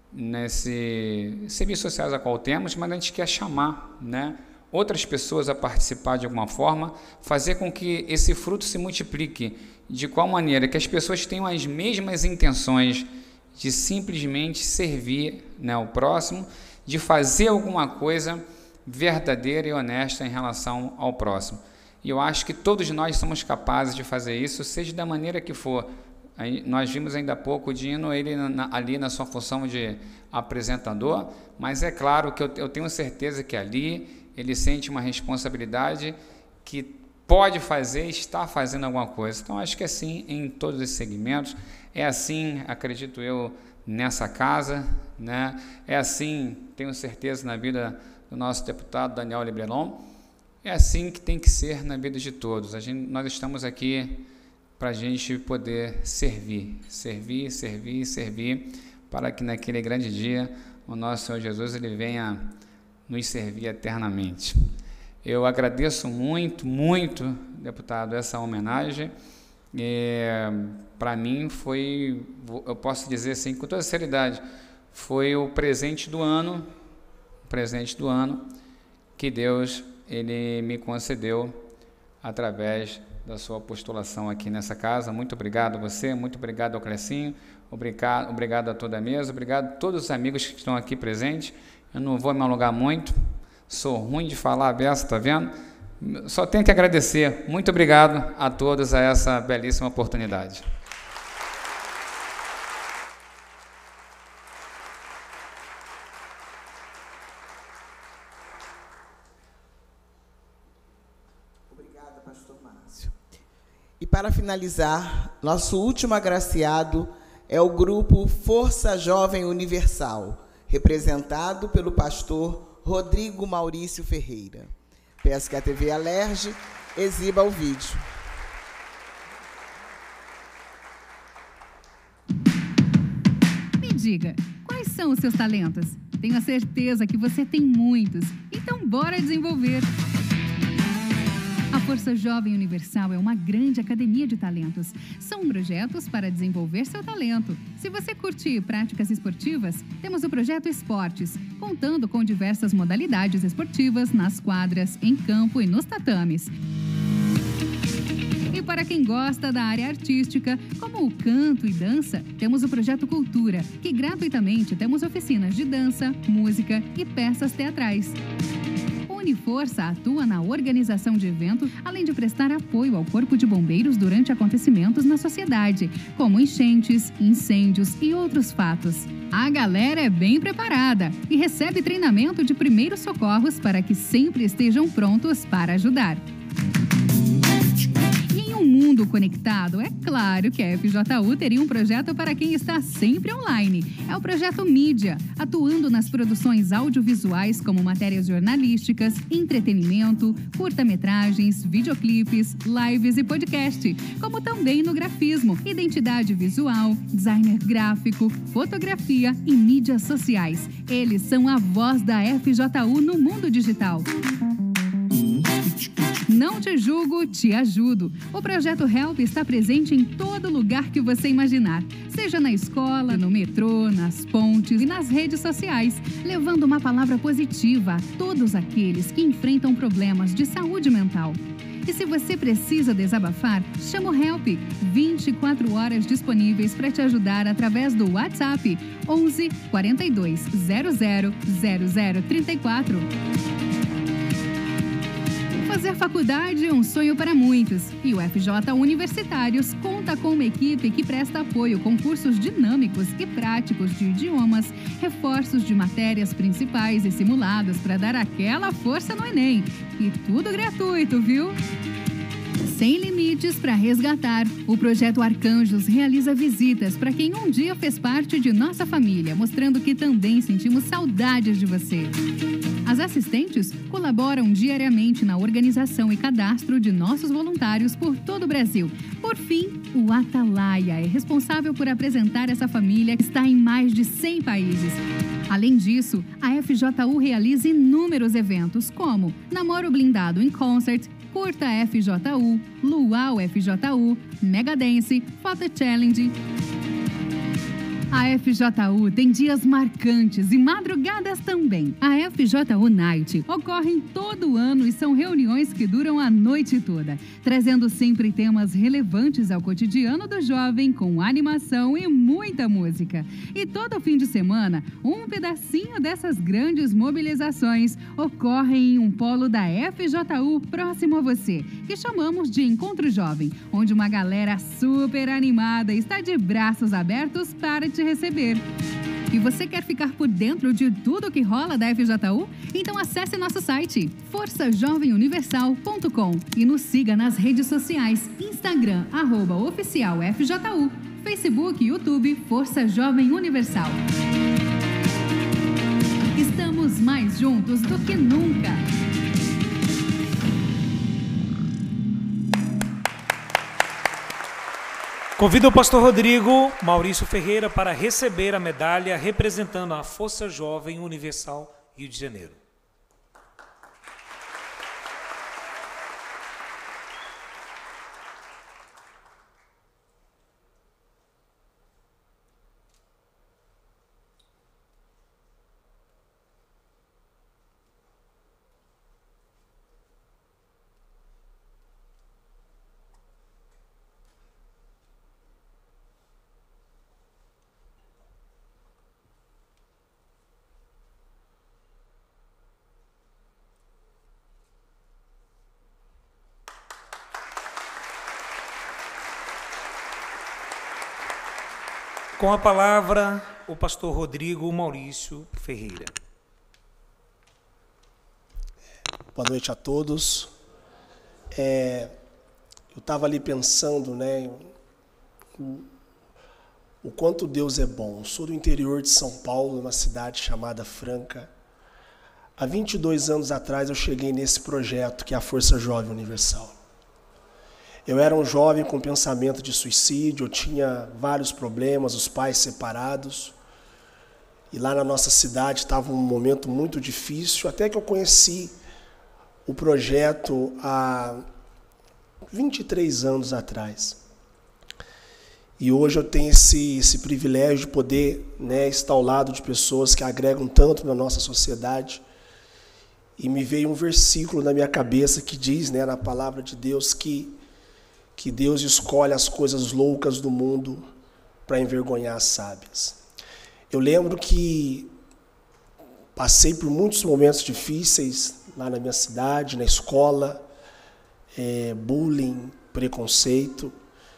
nesses serviços sociais a qual temos, mas a gente quer chamar, né, outras pessoas a participar de alguma forma, fazer com que esse fruto se multiplique. De qual maneira? Que as pessoas tenham as mesmas intenções de simplesmente servir, né, o próximo, de fazer alguma coisa verdadeira e honesta em relação ao próximo. E eu acho que todos nós somos capazes de fazer isso, seja da maneira que for. Aí, nós vimos ainda há pouco o Dino, ele ali na sua função de apresentador, mas é claro que eu tenho certeza que ali ele sente uma responsabilidade que pode fazer, está fazendo alguma coisa. Então, acho que é assim em todos esses segmentos, é assim, acredito eu, nessa casa, né? É assim, tenho certeza, na vida do nosso deputado Daniel Lebrelon, é assim que tem que ser na vida de todos. Nós estamos aqui para a gente poder servir, para que naquele grande dia o nosso Senhor Jesus ele venha nos servir eternamente. Eu agradeço muito, muito, deputado, essa homenagem. Para mim foi, eu posso dizer assim, com toda seriedade, foi o presente do ano que Deus ele me concedeu através da sua postulação aqui nessa casa. Muito obrigado a você, muito obrigado ao Clecinho, obrigado a toda a mesa, obrigado a todos os amigos que estão aqui presentes. Eu não vou me alongar muito, sou ruim de falar a beça, tá vendo? Só tenho que agradecer. Muito obrigado a todos a essa belíssima oportunidade. Obrigada, pastor Márcio. E para finalizar, nosso último agraciado é o grupo Força Jovem Universal, representado pelo pastor Rodrigo Maurício Ferreira. Peço que a TV Alerj exiba o vídeo. Me diga, quais são os seus talentos? Tenho a certeza que você tem muitos, então bora desenvolver! A Força Jovem Universal é uma grande academia de talentos. São projetos para desenvolver seu talento. Se você curte práticas esportivas, temos o Projeto Esportes, contando com diversas modalidades esportivas nas quadras, em campo e nos tatames. E para quem gosta da área artística, como o canto e dança, temos o Projeto Cultura, que gratuitamente temos oficinas de dança, música e peças teatrais. Uniforça atua na organização de eventos, além de prestar apoio ao Corpo de Bombeiros durante acontecimentos na sociedade, como enchentes, incêndios e outros fatos. A galera é bem preparada e recebe treinamento de primeiros socorros para que sempre estejam prontos para ajudar. Em um mundo conectado, é claro que a FJU teria um projeto para quem está sempre online. É o projeto Mídia, atuando nas produções audiovisuais como matérias jornalísticas, entretenimento, curta-metragens, videoclipes, lives e podcast, como também no grafismo, identidade visual, designer gráfico, fotografia e mídias sociais. Eles são a voz da FJU no mundo digital. Não te julgo, te ajudo. O projeto Help está presente em todo lugar que você imaginar, seja na escola, no metrô, nas pontes e nas redes sociais, levando uma palavra positiva a todos aqueles que enfrentam problemas de saúde mental. E se você precisa desabafar, chama o Help, 24 horas disponíveis para te ajudar através do WhatsApp 11 42 00 0034. Fazer faculdade é um sonho para muitos e o FJ Universitários conta com uma equipe que presta apoio com cursos dinâmicos e práticos de idiomas, reforços de matérias principais e simulados para dar aquela força no Enem. E tudo gratuito, viu? Sem limites para resgatar, o Projeto Arcanjos realiza visitas para quem um dia fez parte de nossa família, mostrando que também sentimos saudades de você. As assistentes colaboram diariamente na organização e cadastro de nossos voluntários por todo o Brasil. Por fim, o Atalaia é responsável por apresentar essa família que está em mais de 100 países. Além disso, a FJU realiza inúmeros eventos, como Namoro Blindado em Concert, Curta FJU, Luau FJU, Mega Dance, Foto Challenge. A FJU tem dias marcantes e madrugadas também. A FJU Night ocorre todo ano e são reuniões que duram a noite toda, trazendo sempre temas relevantes ao cotidiano do jovem, com animação e muita música. E todo fim de semana, um pedacinho dessas grandes mobilizações ocorre em um polo da FJU próximo a você, que chamamos de Encontro Jovem, onde uma galera super animada está de braços abertos para te receber. E você quer ficar por dentro de tudo que rola da FJU? Então acesse nosso site forçajovemuniversal.com e nos siga nas redes sociais, Instagram, @oficialfju, Facebook e YouTube, Força Jovem Universal. Estamos mais juntos do que nunca. Convido o pastor Rodrigo Maurício Ferreira para receber a medalha representando a Força Jovem Universal Rio de Janeiro. Com a palavra, o pastor Rodrigo Maurício Ferreira. Boa noite a todos. Eu estava ali pensando, né, o quanto Deus é bom. Eu sou do interior de São Paulo, uma cidade chamada Franca. Há 22 anos atrás eu cheguei nesse projeto que é a Força Jovem Universal. Eu era um jovem com pensamento de suicídio, eu tinha vários problemas, os pais separados. E lá na nossa cidade estava um momento muito difícil, até que eu conheci o projeto há 23 anos atrás. E hoje eu tenho esse privilégio de poder, né, estar ao lado de pessoas que agregam tanto na nossa sociedade. E me veio um versículo na minha cabeça que diz, né, na palavra de Deus, que Deus escolhe as coisas loucas do mundo para envergonhar as sábias. Eu lembro que passei por muitos momentos difíceis lá na minha cidade, na escola, bullying, preconceito,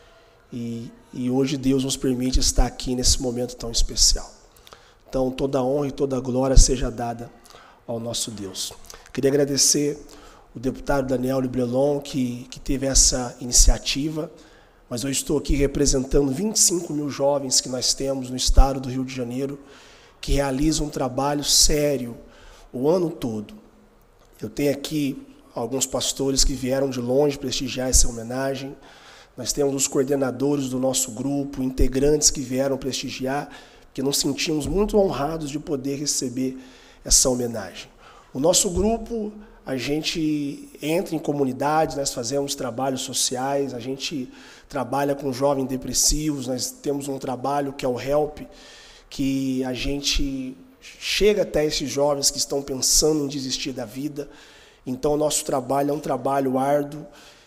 e hoje Deus nos permite estar aqui nesse momento tão especial. Então, toda a honra e toda a glória seja dada ao nosso Deus. Queria agradecer o deputado Daniel Librelon, que teve essa iniciativa, mas eu estou aqui representando 25 mil jovens que nós temos no estado do Rio de Janeiro, que realizam um trabalho sério o ano todo. Eu tenho aqui alguns pastores que vieram de longe prestigiar essa homenagem. Nós temos os coordenadores do nosso grupo, integrantes que vieram prestigiar, que nos sentimos muito honrados de poder receber essa homenagem. O nosso grupo, a gente entra em comunidades, nós fazemos trabalhos sociais, a gente trabalha com jovens depressivos, nós temos um trabalho que é o HELP, que a gente chega até esses jovens que estão pensando em desistir da vida. Então, o nosso trabalho é um trabalho árduo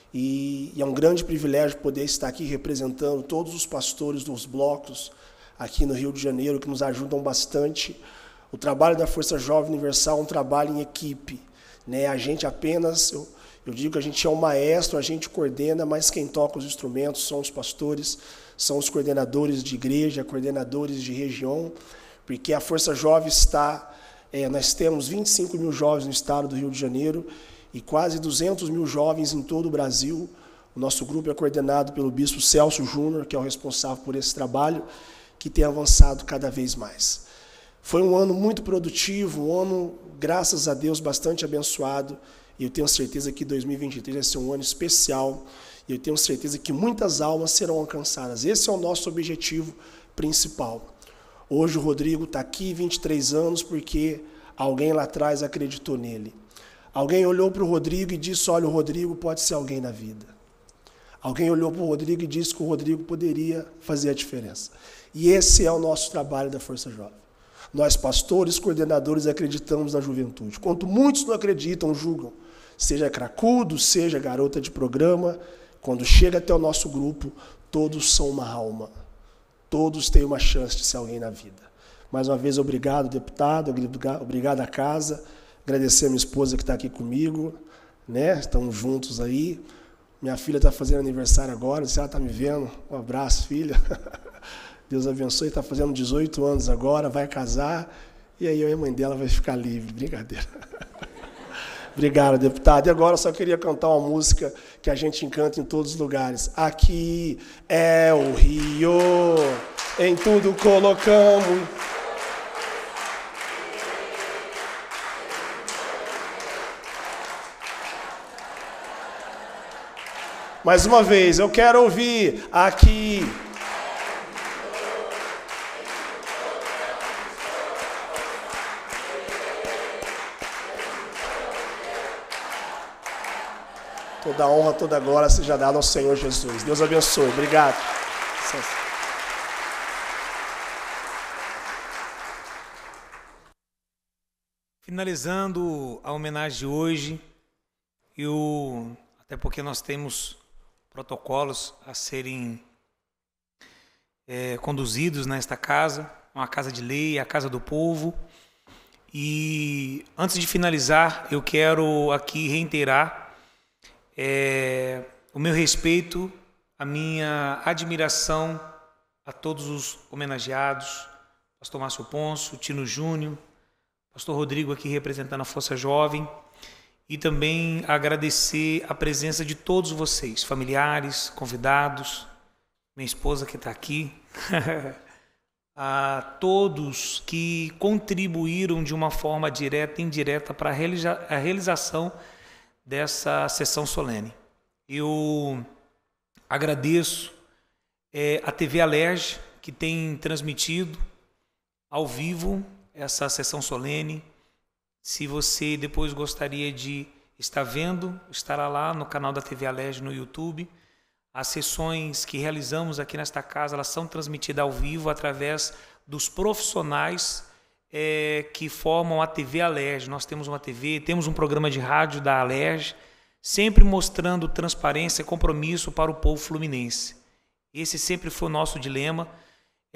e é um grande privilégio poder estar aqui representando todos os pastores dos blocos aqui no Rio de Janeiro, que nos ajudam bastante. O trabalho da Força Jovem Universal é um trabalho em equipe, né? A gente apenas, eu digo que a gente é um maestro, a gente coordena, mas quem toca os instrumentos são os pastores, são os coordenadores de igreja, coordenadores de região, porque a Força Jovem está... nós temos 25 mil jovens no estado do Rio de Janeiro e quase 200 mil jovens em todo o Brasil. O nosso grupo é coordenado pelo bispo Celso Júnior, que é o responsável por esse trabalho, que tem avançado cada vez mais. Foi um ano muito produtivo, um ano, graças a Deus, bastante abençoado, e eu tenho certeza que 2023 vai ser um ano especial, e eu tenho certeza que muitas almas serão alcançadas. Esse é o nosso objetivo principal. Hoje o Rodrigo está aqui, 23 anos, porque alguém lá atrás acreditou nele. Alguém olhou para o Rodrigo e disse, olha, o Rodrigo pode ser alguém na vida. Alguém olhou para o Rodrigo e disse que o Rodrigo poderia fazer a diferença. E esse é o nosso trabalho da Força Jovem. Nós, pastores, coordenadores, acreditamos na juventude. Quanto muitos não acreditam, julgam. Seja cracudo, seja garota de programa, quando chega até o nosso grupo, todos são uma alma. Todos têm uma chance de ser alguém na vida. Mais uma vez, obrigado, deputado, obrigado à casa, agradecer a minha esposa que está aqui comigo, né? Estamos juntos aí. Minha filha está fazendo aniversário agora, se ela está me vendo, um abraço, filha. Deus abençoe, está fazendo 18 anos agora, vai casar, e aí a mãe dela vai ficar livre, brincadeira. Obrigado, deputado. E agora eu só queria cantar uma música que a gente encanta em todos os lugares. Aqui é o Rio, em tudo colocamos. Mais uma vez, eu quero ouvir aqui. Toda a honra, toda a glória seja dada ao Senhor Jesus. Deus abençoe. Obrigado. Finalizando a homenagem de hoje, até porque nós temos protocolos a serem conduzidos nesta casa, uma casa de lei, a casa do povo. E antes de finalizar, eu quero aqui reiterar o meu respeito, a minha admiração a todos os homenageados, pastor Márcio Ponço, Tino Júnior, pastor Rodrigo aqui representando a Força Jovem, e também agradecer a presença de todos vocês, familiares, convidados, minha esposa que está aqui, a todos que contribuíram de uma forma direta e indireta para a realização dessa sessão solene. Eu agradeço a TV Alerj, que tem transmitido ao vivo essa sessão solene. Se você depois gostaria de estar vendo, estará lá no canal da TV Alerj no YouTube. As sessões que realizamos aqui nesta casa, elas são transmitidas ao vivo através dos profissionais que formam a TV Alerj. Nós temos uma TV, temos um programa de rádio da Alerj, sempre mostrando transparência e compromisso para o povo fluminense. Esse sempre foi o nosso dilema.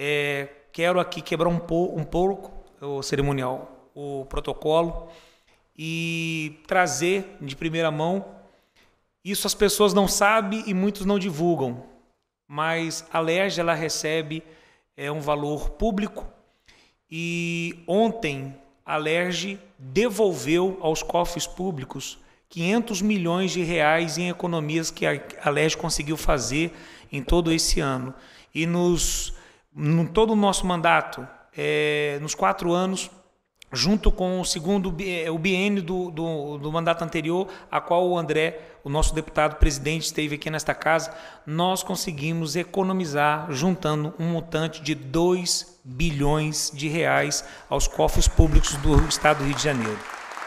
Quero aqui quebrar um pouco o cerimonial, o protocolo, e trazer de primeira mão. Isso as pessoas não sabem e muitos não divulgam, mas a Alerj, ela recebe um valor público, e ontem a Alerj devolveu aos cofres públicos 500 milhões de reais em economias que a Alerj conseguiu fazer em todo esse ano. E todo o nosso mandato, nos 4 anos, junto com o biênio do mandato anterior, a qual o André, o nosso deputado presidente, esteve aqui nesta casa, nós conseguimos economizar, juntando um montante de 2 bilhões de reais aos cofres públicos do Estado do Rio de Janeiro.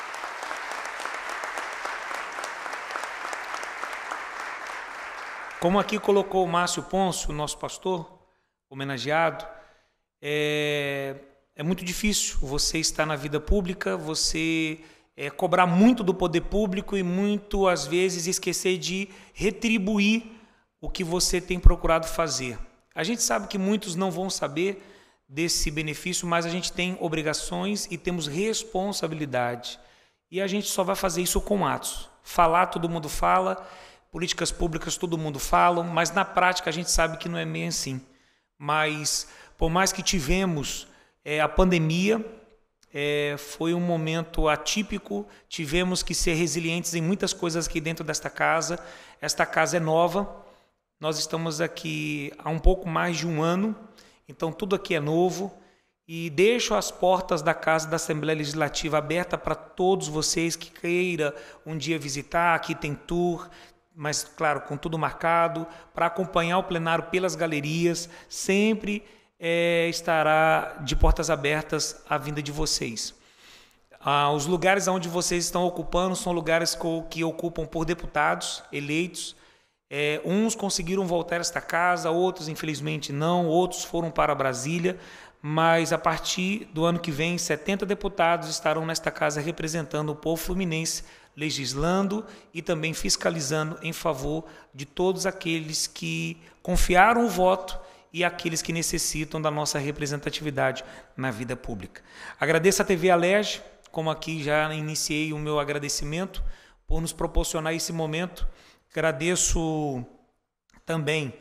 Como aqui colocou o Márcio Pôncio, nosso pastor, homenageado, é muito difícil você estar na vida pública, você cobrar muito do poder público e muito, às vezes, esquecer de retribuir o que você tem procurado fazer. A gente sabe que muitos não vão saber desse benefício, mas a gente tem obrigações e temos responsabilidade. E a gente só vai fazer isso com atos. Falar, todo mundo fala, políticas públicas todo mundo fala, mas na prática a gente sabe que não é bem assim. Mas, por mais que tivemos a pandemia, foi um momento atípico, tivemos que ser resilientes em muitas coisas aqui dentro desta casa. Esta casa é nova, nós estamos aqui há um pouco mais de um ano, então tudo aqui é novo, e deixo as portas da Casa da Assembleia Legislativa aberta para todos vocês que queiram um dia visitar. Aqui tem tour, mas claro, com tudo marcado, para acompanhar o plenário pelas galerias, sempre estará de portas abertas a vinda de vocês. Os lugares onde vocês estão ocupando são lugares que ocupam por deputados eleitos. Uns conseguiram voltar a esta casa, outros infelizmente não, outros foram para Brasília, mas a partir do ano que vem 70 deputados estarão nesta casa representando o povo fluminense, legislando e também fiscalizando em favor de todos aqueles que confiaram o voto e aqueles que necessitam da nossa representatividade na vida pública. Agradeço à TV Alerj, como aqui já iniciei o meu agradecimento, por nos proporcionar esse momento. Agradeço também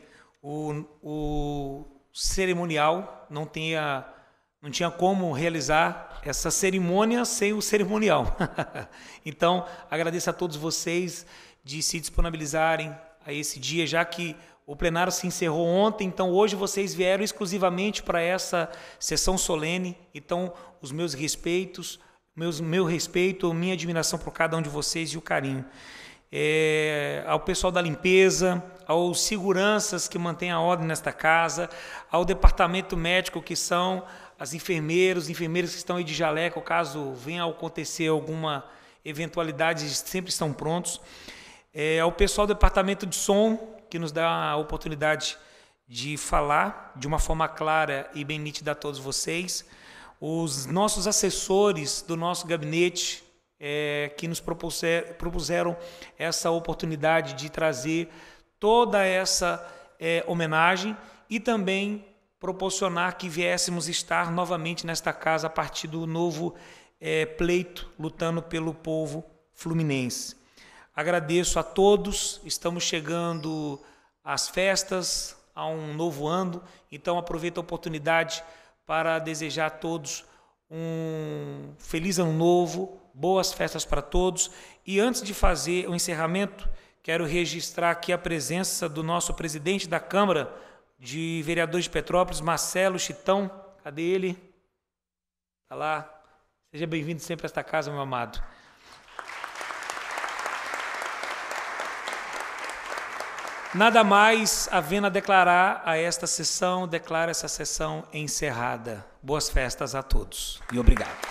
o cerimonial, não tinha como realizar essa cerimônia sem o cerimonial. Então, agradeço a todos vocês de se disponibilizarem a esse dia, já que o plenário se encerrou ontem, então hoje vocês vieram exclusivamente para essa sessão solene. Então, os meus respeitos, meu respeito, minha admiração por cada um de vocês e o carinho. Ao pessoal da limpeza, aos seguranças que mantêm a ordem nesta casa, ao departamento médico, que são as enfermeiros que estão aí de jaleco, caso venha a acontecer alguma eventualidade, sempre estão prontos. Ao pessoal do departamento de som, que nos dá a oportunidade de falar de uma forma clara e bem nítida a todos vocês. Os nossos assessores do nosso gabinete, que nos propuseram essa oportunidade de trazer toda essa homenagem e também proporcionar que viéssemos estar novamente nesta casa a partir do novo pleito, lutando pelo povo fluminense. Agradeço a todos, estamos chegando às festas, a um novo ano, então aproveito a oportunidade para desejar a todos um feliz ano novo, boas festas para todos. E antes de fazer o encerramento, quero registrar aqui a presença do nosso presidente da Câmara de Vereadores de Petrópolis, Marcelo Chitão. Cadê ele? Está lá. Seja bem-vindo sempre a esta casa, meu amado. Nada mais havendo a declarar a esta sessão, declaro essa sessão encerrada. Boas festas a todos e obrigado.